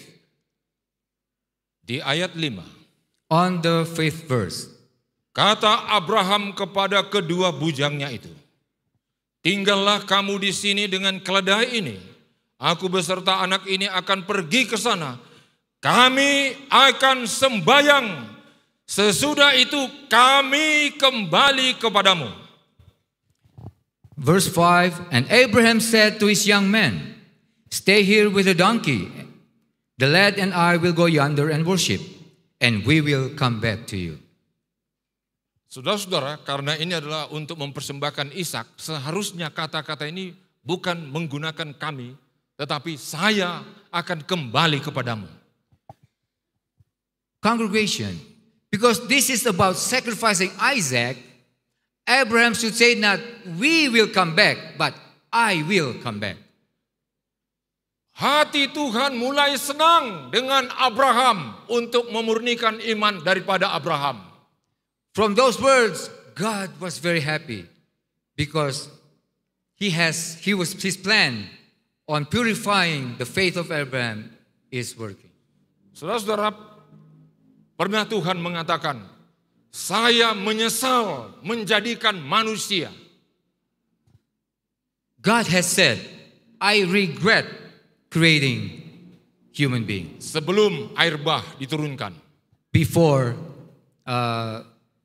Di ayat lima. On the fifth verse. Kata Abraham kepada kedua bujangnya itu, tinggallah kamu di sini dengan keledai ini. Aku beserta anak ini akan pergi ke sana. Kami akan sembayang. Sesudah itu kami kembali kepadamu. Verse five, and Abraham said to his young men, stay here with the donkey. The lad and I will go yonder and worship, and we will come back to you. Saudara-saudara, karena ini adalah untuk mempersembahkan Ishak, seharusnya kata-kata ini bukan menggunakan kami, tetapi saya akan kembali kepadamu. Congregation, because this is about sacrificing Isaac, Abraham should say not, we will come back, but I will come back. Hati Tuhan mulai senang dengan Abraham untuk memurnikan iman daripada Abraham. From those words, God was very happy because he has he was his plan on purifying the faith of Abraham is working. Saudara-saudara, pernah Tuhan mengatakan, saya menyesal menjadikan manusia. God has said, I regret creating human beings. Sebelum air bah diturunkan. Before uh,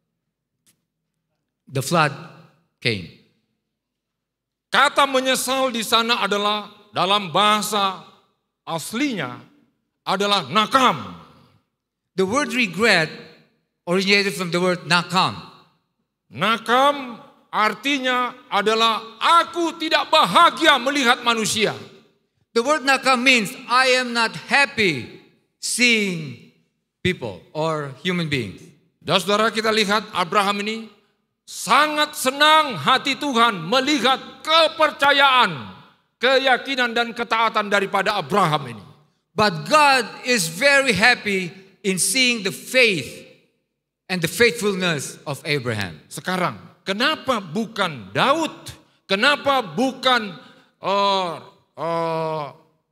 the flood came. Kata menyesal di sana adalah dalam bahasa aslinya adalah nakam. The word regret originated from the word nakam. Nakam artinya adalah aku tidak bahagia melihat manusia. The word nakam means I am not happy seeing people or human beings. Dan saudara, kita lihat Abraham ini sangat senang hati Tuhan melihat kepercayaan, keyakinan dan ketaatan daripada Abraham ini. But God is very happy in seeing the faith and the faithfulness of Abraham. Sekarang, kenapa bukan Daud? Kenapa bukan uh, uh,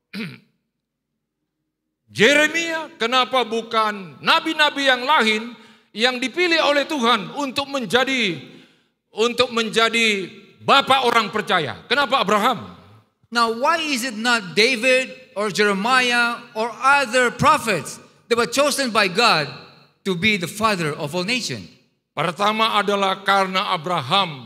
Yeremia? Kenapa bukan nabi-nabi yang lain yang dipilih oleh Tuhan untuk menjadi untuk menjadi bapak orang percaya? Kenapa Abraham? Now, why is it not David or Jeremiah or other prophets that were chosen by God to be the father of all nations? Pertama adalah karena Abraham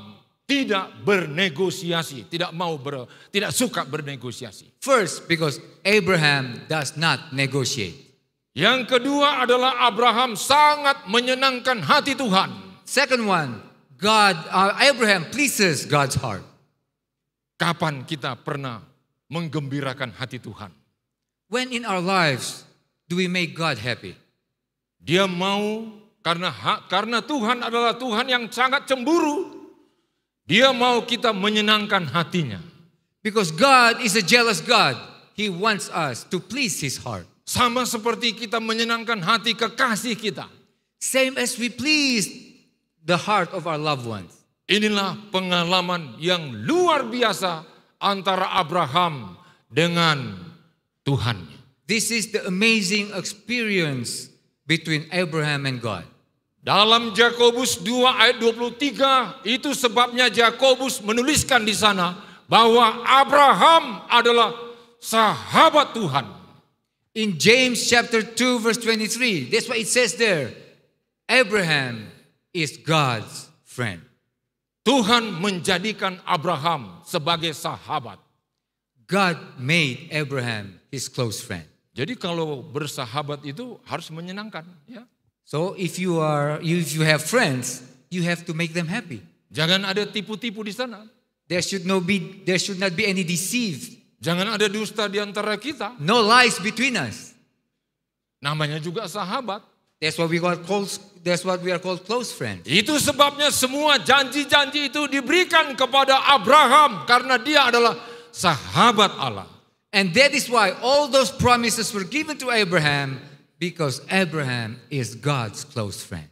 tidak bernegosiasi, tidak mau ber, tidak suka bernegosiasi. First, because Abraham does not negotiate. Yang kedua adalah Abraham sangat menyenangkan hati Tuhan. Second one, God, uh, Abraham pleases God's heart. Kapan kita pernah menggembirakan hati Tuhan? When in our lives do we make God happy? Dia mau karena karena Tuhan adalah Tuhan yang sangat cemburu. Dia mau kita menyenangkan hatinya. Because God is a jealous God. He wants us to please His heart. Sama seperti kita menyenangkan hati kekasih kita. Same as we please the heart of our loved ones. Inilah pengalaman yang luar biasa antara Abraham dengan Tuhan. This is the amazing experience between Abraham and God. Dalam Yakobus dua ayat dua puluh tiga, itu sebabnya Yakobus menuliskan di sana bahwa Abraham adalah sahabat Tuhan. In James chapter two verse twenty-three, that's what it says there. Abraham is God's friend. Tuhan menjadikan Abraham sebagai sahabat. God made Abraham his close friend. Jadi kalau bersahabat itu harus menyenangkan, ya. So if you are, if you have friends, you have to make them happy. Jangan ada tipu-tipu di sana. There should no be, there should not be any deceit. Jangan ada dusta di antara kita. No lies between us. Namanya juga sahabat. That's what we call close, that's what we are called close friends. Itu sebabnya semua janji-janji itu diberikan kepada Abraham karena dia adalah sahabat Allah. And that is why all those promises were given to Abraham, because Abraham is God's close friend.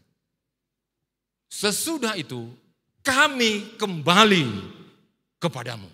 Sesudah itu kami kembali kepadamu.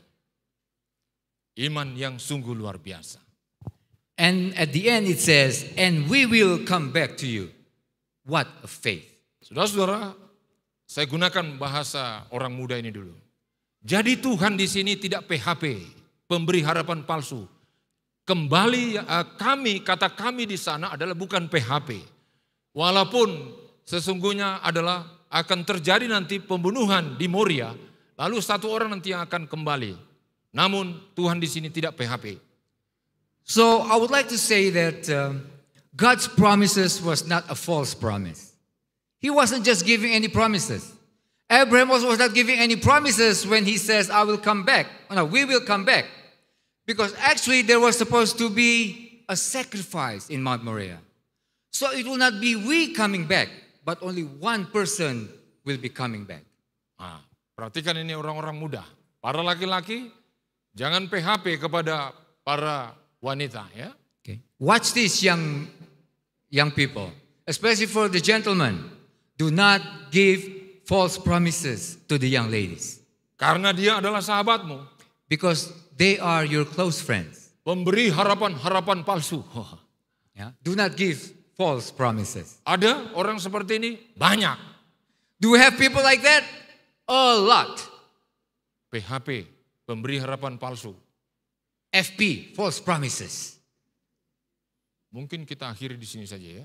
Iman yang sungguh luar biasa. And at the end it says, and we will come back to you. What a faith. Saudara-saudara, saya gunakan bahasa orang muda ini dulu. Jadi Tuhan di sini tidak P H P, pemberi harapan palsu. Kembali uh, kami, kata kami di sana adalah bukan P H P. Walaupun sesungguhnya adalah akan terjadi nanti pembunuhan di Moria, lalu satu orang nanti yang akan kembali. Namun Tuhan di sini tidak P H P. So I would like to say that um, God's promises was not a false promise. He wasn't just giving any promises. Abraham was not giving any promises when he says, I will come back. No, we will come back. Because actually there was supposed to be a sacrifice in Mount Moriah. So it will not be we coming back, but only one person will be coming back. Nah, perhatikan ini orang-orang muda. Para laki-laki, jangan P H P kepada para wanita, ya. Okay. Watch this, young young people, especially for the gentlemen. Do not give false promises to the young ladies. Karena dia adalah sahabatmu. Because they are your close friends. Pemberi harapan-harapan palsu. Yeah. Do not give false promises. Ada orang seperti ini? Banyak. Do we have people like that? A lot. P H P, pemberi harapan palsu. F P, false promises. Mungkin kita akhiri di sini saja, ya.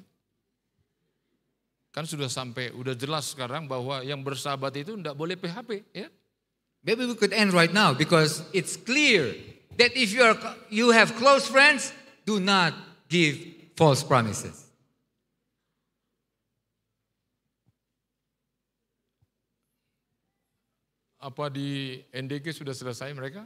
Kan sudah sampai, udah jelas sekarang bahwa yang bersahabat itu tidak boleh P H P, ya. Maybe we could end right now because it's clear that if you are you have close friends, do not give false promises. Apa di N D G sudah selesai mereka?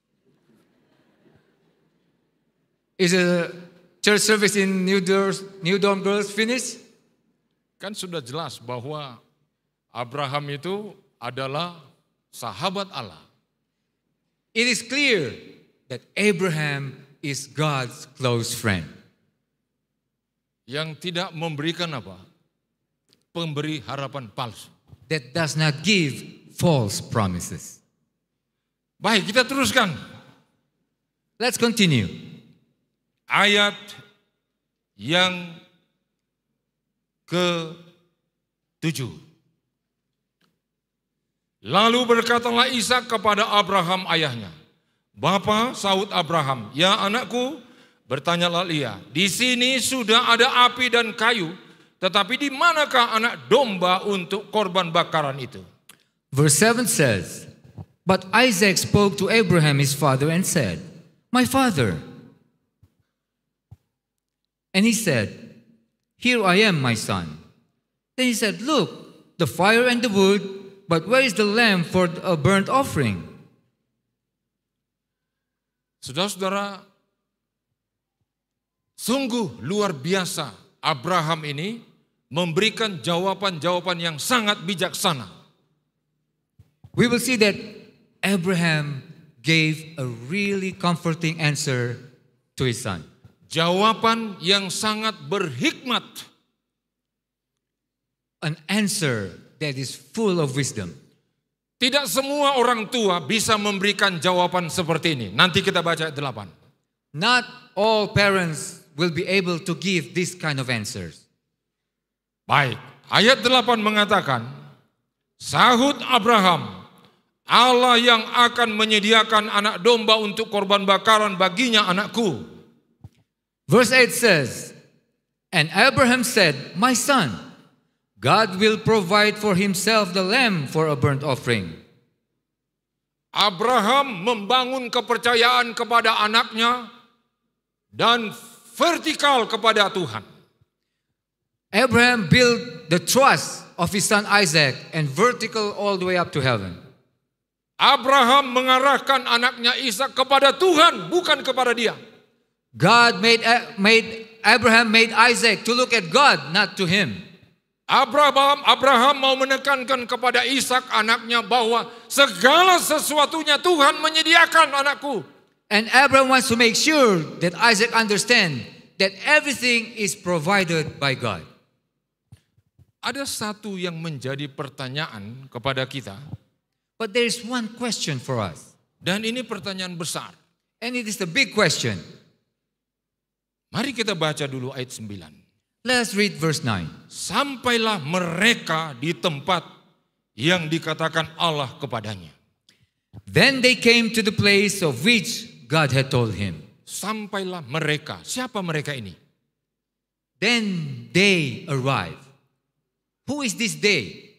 Is a church service in New Dorm, New Dorm Girls finished? Kan sudah jelas bahwa Abraham itu adalah sahabat Allah. It is clear that Abraham is God's close friend. Yang tidak memberikan apa? Pemberi harapan palsu. That does not give false promises. Baik, kita teruskan. Let's continue. Ayat yang ketujuh. Lalu berkatalah Ishak kepada Abraham ayahnya, Bapa, sahut Abraham, ya anakku, bertanyalah ia, di sini sudah ada api dan kayu, tetapi di manakah anak domba untuk korban bakaran itu? Verse seven says, But Isaac spoke to Abraham his father and said, "My father." And he said, "Here I am, my son." Then he said, "Look, the fire and the wood, but where is the lamb for a burnt offering?" Saudara-saudara, sungguh luar biasa Abraham ini memberikan jawaban-jawaban yang sangat bijaksana. We will see that Abraham gave a really comforting answer to his son. Jawaban yang sangat berhikmat. An answer that is full of wisdom. Tidak semua orang tua bisa memberikan jawaban seperti ini. Nanti kita baca ayat delapan. Not all parents will be able to give this kind of answers. Baik, ayat delapan mengatakan, sahut Abraham, Allah yang akan menyediakan anak domba untuk korban bakaran baginya anakku. Verse eight says, and Abraham said, "My son, God will provide for himself the lamb for a burnt offering." Abraham membangun kepercayaan kepada anaknya dan vertikal kepada Tuhan. Abraham built the trust of his son Isaac and vertical all the way up to heaven. Abraham mengarahkan anaknya Ishak kepada Tuhan, bukan kepada dia. God made, made Abraham made Isaac to look at God, not to him. Abraham Abraham mau menekankan kepada Ishak anaknya bahwa segala sesuatunya Tuhan menyediakan anakku. And Abraham wants to make sure that Isaac understand that everything is provided by God. Ada satu yang menjadi pertanyaan kepada kita. But there is one question for us. Dan ini pertanyaan besar. And it is the big question. Mari kita baca dulu ayat sembilan. Let's read verse nine. Sampailah mereka di tempat yang dikatakan Allah kepadanya. Then they came to the place of which God had told him. Sampailah mereka. Siapa mereka ini? Then they arrived. Who is this they?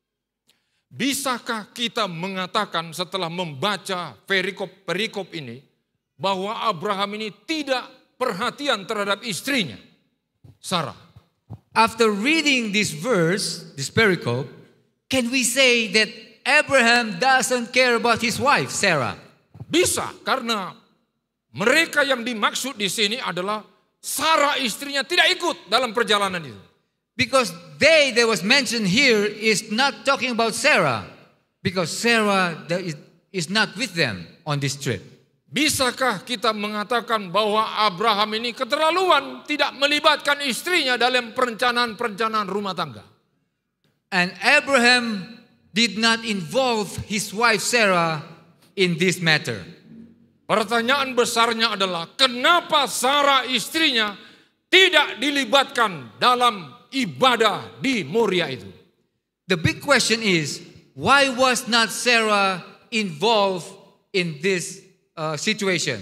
Bisakah kita mengatakan setelah membaca perikop-perikop ini bahwa Abraham ini tidak perhatian terhadap istrinya, Sarah? After reading this verse, this pericope, can we say that Abraham doesn't care about his wife, Sarah? Bisa, karena mereka yang dimaksud di sini adalah Sarah istrinya tidak ikut dalam perjalanan itu. Because they that was mentioned here is not talking about Sarah, because Sarah is not with them on this trip. Bisakah kita mengatakan bahwa Abraham ini keterlaluan tidak melibatkan istrinya dalam perencanaan-perencanaan rumah tangga? And Abraham did not involve his wife Sarah in this matter. Pertanyaan besarnya adalah kenapa Sarah istrinya tidak dilibatkan dalam ibadah di Moria itu? The big question is, why was not Sarah involved in this Uh, situation?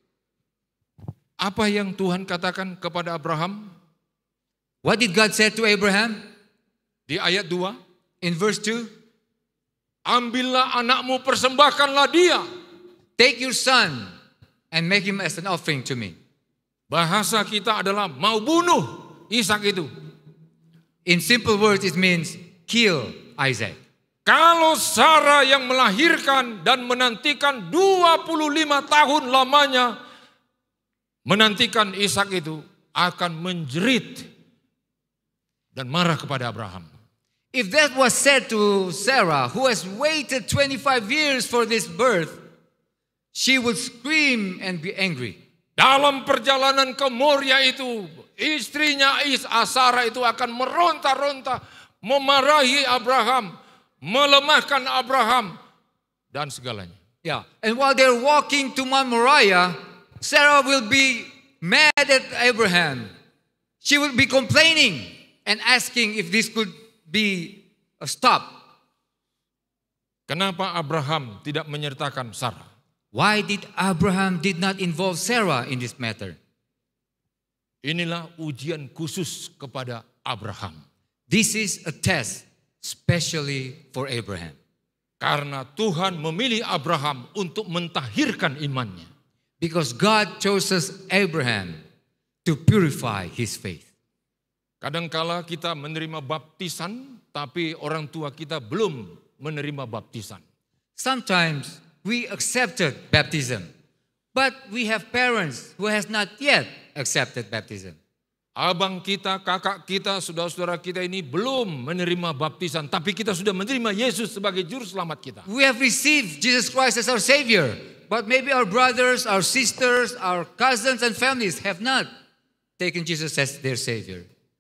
Apa yang Tuhan katakan kepada Abraham? What did God say to Abraham? Di ayat dua. In verse two. Ambillah anakmu, persembahkanlah dia. Take your son and make him as an offering to me. Bahasa kita adalah mau bunuh Ishak itu. In simple words it means kill Isaac. Kalau Sarah yang melahirkan dan menantikan dua puluh lima tahun lamanya menantikan Ishak itu akan menjerit dan marah kepada Abraham. If that was said to Sarah, who has waited twenty-five years for this birth, she would scream and be angry. Dalam perjalanan ke Moria itu, istrinya Sarah itu akan meronta-ronta, memarahi Abraham, melemahkan Abraham dan segalanya. Yeah, and while they're walking to Mount Moriah, Sarah will be mad at Abraham. She will be complaining and asking if this could be a stop. Kenapa Abraham tidak menyertakan Sarah? Why did Abraham did not involve Sarah in this matter? Inilah ujian khusus kepada Abraham. This is a test especially for Abraham. Karena Tuhan memilih Abraham untuk mentahirkan imannya. Because God chose Abraham to purify his faith. Kadangkala kita menerima baptisan, tapi orang tua kita belum menerima baptisan. Sometimes we accepted baptism, but we have parents who has not yet accepted baptism. Abang kita, kakak kita, saudara-saudara kita ini belum menerima baptisan, tapi kita sudah menerima Yesus sebagai juru selamat kita. We have received Jesus Christ as our Savior, but maybe our brothers, our sisters, our cousins and families have not taken Jesus as their Savior.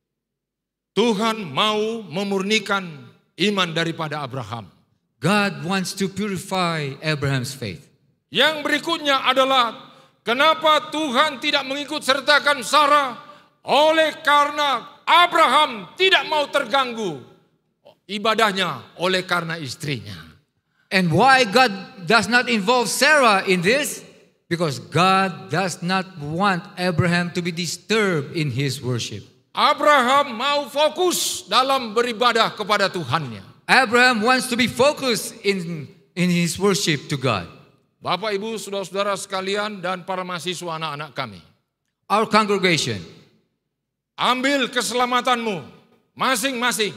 Tuhan mau memurnikan iman daripada Abraham. God wants to purify Abraham's faith. Yang berikutnya adalah kenapa Tuhan tidak mengikut sertakan Sarah? Oleh karena Abraham tidak mau terganggu ibadahnya oleh karena istrinya. And why God does not involve Sarah in this? Because God does not want Abraham to be disturbed in his worship. Abraham mau fokus dalam beribadah kepada Tuhannya. Abraham wants to be focused in, in his worship to God. Bapak, Ibu, saudara-saudara sekalian dan para mahasiswa anak-anak kami. Our congregation. Ambil keselamatanmu masing-masing.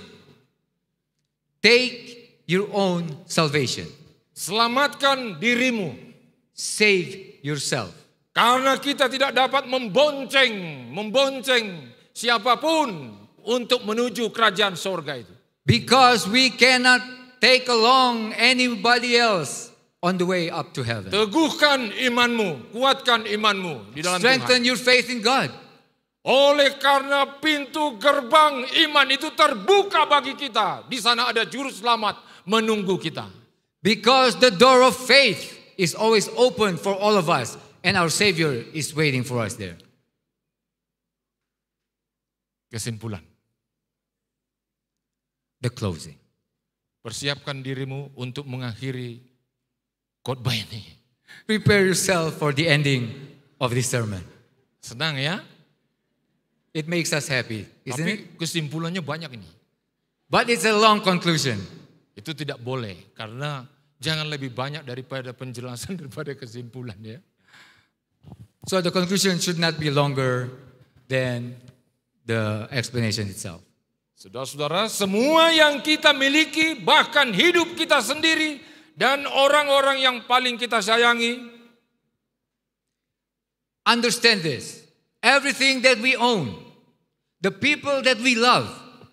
Take your own salvation. Selamatkan dirimu. Save yourself. Karena kita tidak dapat membonceng, membonceng siapapun untuk menuju kerajaan sorga itu. Because we cannot take along anybody else on the way up to heaven. Teguhkan imanmu, kuatkan imanmu di dalam Strengthen Tuhan. your faith in God. Oleh karena pintu gerbang iman itu terbuka bagi kita. Di sana ada juru selamat menunggu kita. Because the door of faith is always open for all of us. And our Savior is waiting for us there. Kesimpulan. The closing. Persiapkan dirimu untuk mengakhiri khotbah ini. Prepare yourself for the ending of this sermon. Senang ya? It makes us happy, isn't Tapi it? kesimpulannya banyak ini. But it's a long conclusion. Itu tidak boleh, karena jangan lebih banyak daripada penjelasan daripada kesimpulan ya. So the conclusion should not be longer than the explanation itself. Saudara-saudara, semua yang kita miliki, bahkan hidup kita sendiri dan orang-orang yang paling kita sayangi, understand this. Everything that we own, the people that we love,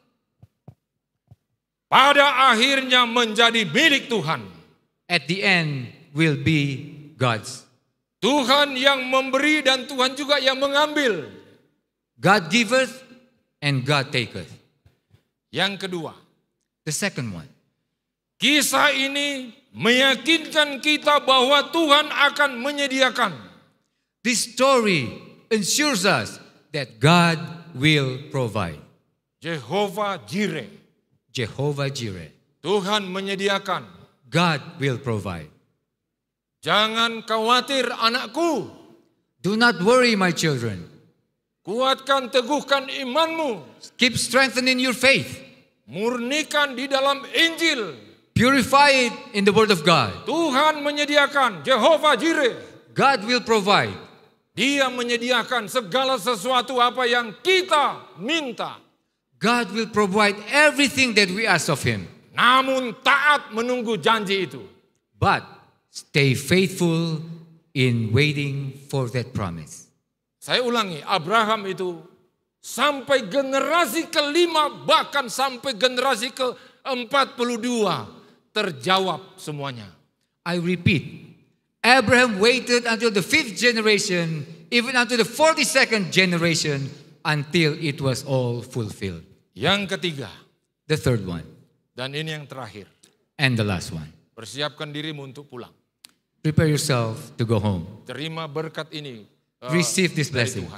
pada akhirnya menjadi milik Tuhan. At the end will be God's. Tuhan yang memberi dan Tuhan juga yang mengambil. God giveth and God taketh. Yang kedua, the second one. Kisah ini meyakinkan kita bahwa Tuhan akan menyediakan. This story ensures us that God will provide. Jehovah Jireh. Jehovah Jireh. Tuhan menyediakan. God will provide. Jangan khawatir anakku. Do not worry, my children. Kuatkan, teguhkan imanmu. Keep strengthening your faith. Murnikan di dalam Injil. Purify it in the Word of God. Tuhan menyediakan. Jehovah Jireh. God will provide. Dia menyediakan segala sesuatu apa yang kita minta. God will provide everything that we ask of Him. Namun taat menunggu janji itu. But stay faithful in waiting for that promise. Saya ulangi, Abraham itu sampai generasi kelima bahkan sampai generasi ke empat puluh dua terjawab semuanya. I repeat. Abraham waited until the fifth generation, even until the forty-second generation, until it was all fulfilled. Yang ketiga. The third one. Dan ini yang terakhir. And the last one. Persiapkan dirimu untuk pulang. Prepare yourself to go home. Terima berkat ini. Uh, Receive this dari blessing. Tuhan.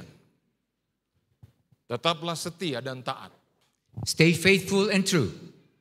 Tetaplah setia dan taat. Stay faithful and true.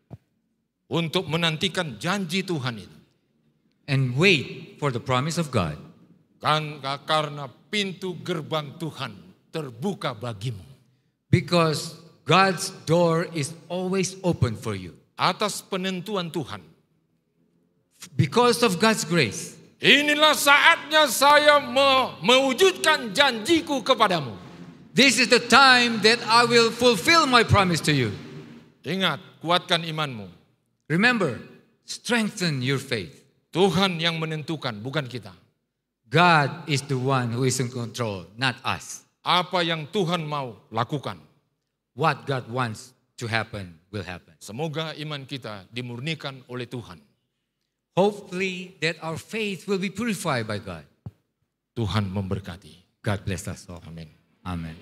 Untuk menantikan janji Tuhan itu. And wait for the promise of God. Kan, karena pintu gerbang Tuhan terbuka bagimu. Because God's door is always open for you. Atas penentuan Tuhan. because of God's grace. Inilah saatnya saya me- mewujudkan janjiku kepadamu. This is the time that I will fulfill my promise to you. Ingat, kuatkan imanmu. Remember, strengthen your faith. Tuhan yang menentukan, bukan kita. God is the one who is in control, not us. Apa yang Tuhan mau lakukan. What God wants to happen will happen. Semoga iman kita dimurnikan oleh Tuhan. Hopefully that our faith will be purified by God. Tuhan memberkati. God bless us all. Amin. Amen.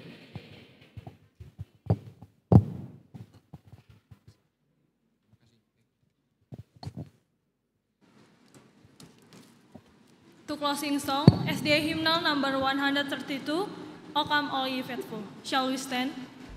To closing song, S D A hymnal number one hundred thirty-two, O Come All Ye Faithful. Shall we stand?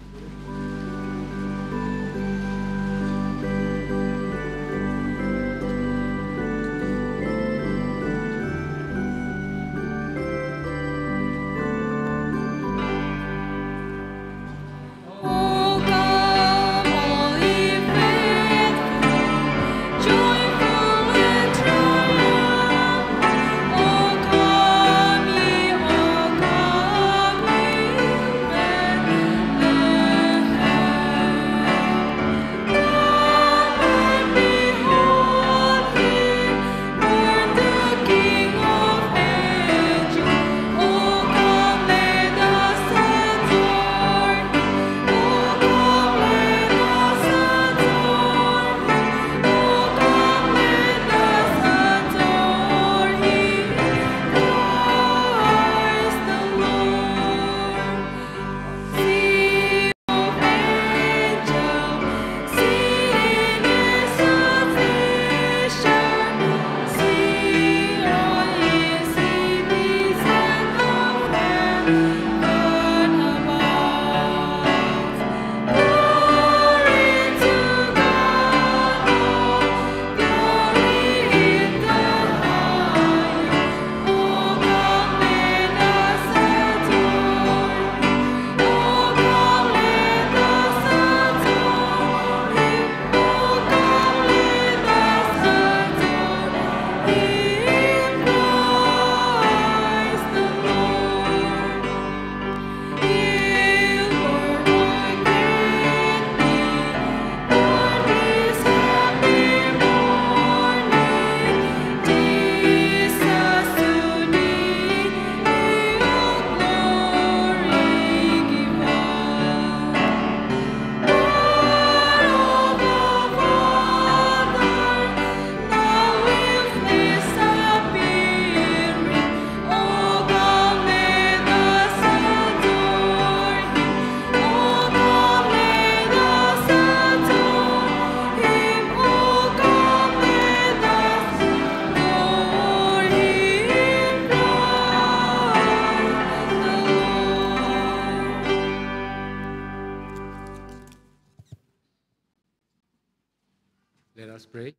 Let us pray.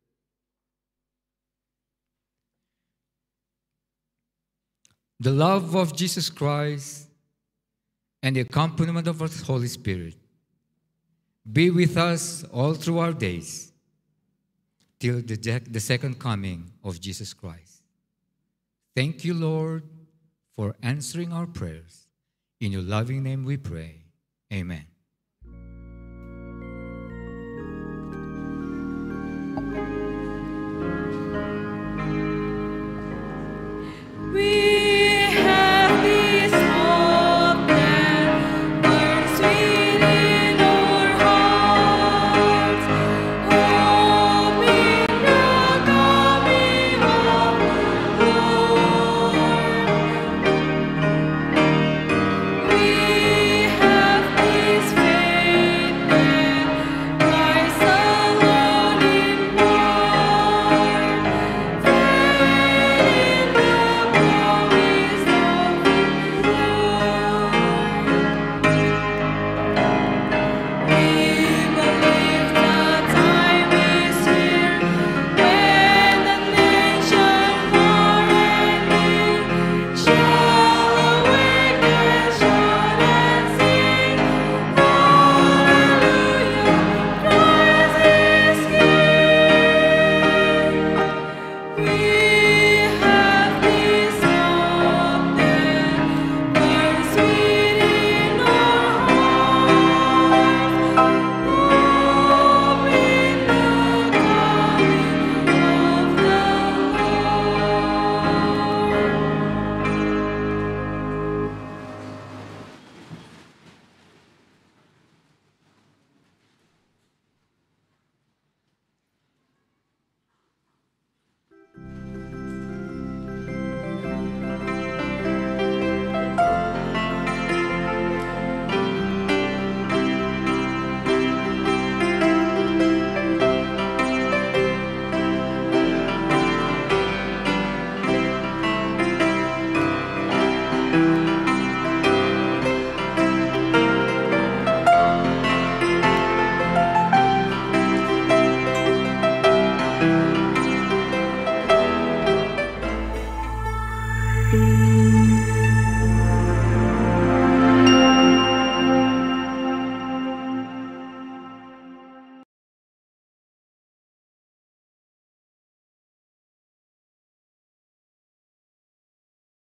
The love of Jesus Christ and the accompaniment of the Holy Spirit be with us all through our days till the, the second coming of Jesus Christ. Thank you, Lord, for answering our prayers. In your loving name we pray. Amen. We have this hope that burns sweet in our hearts, hope in the coming of the Lord. We have this Thank you.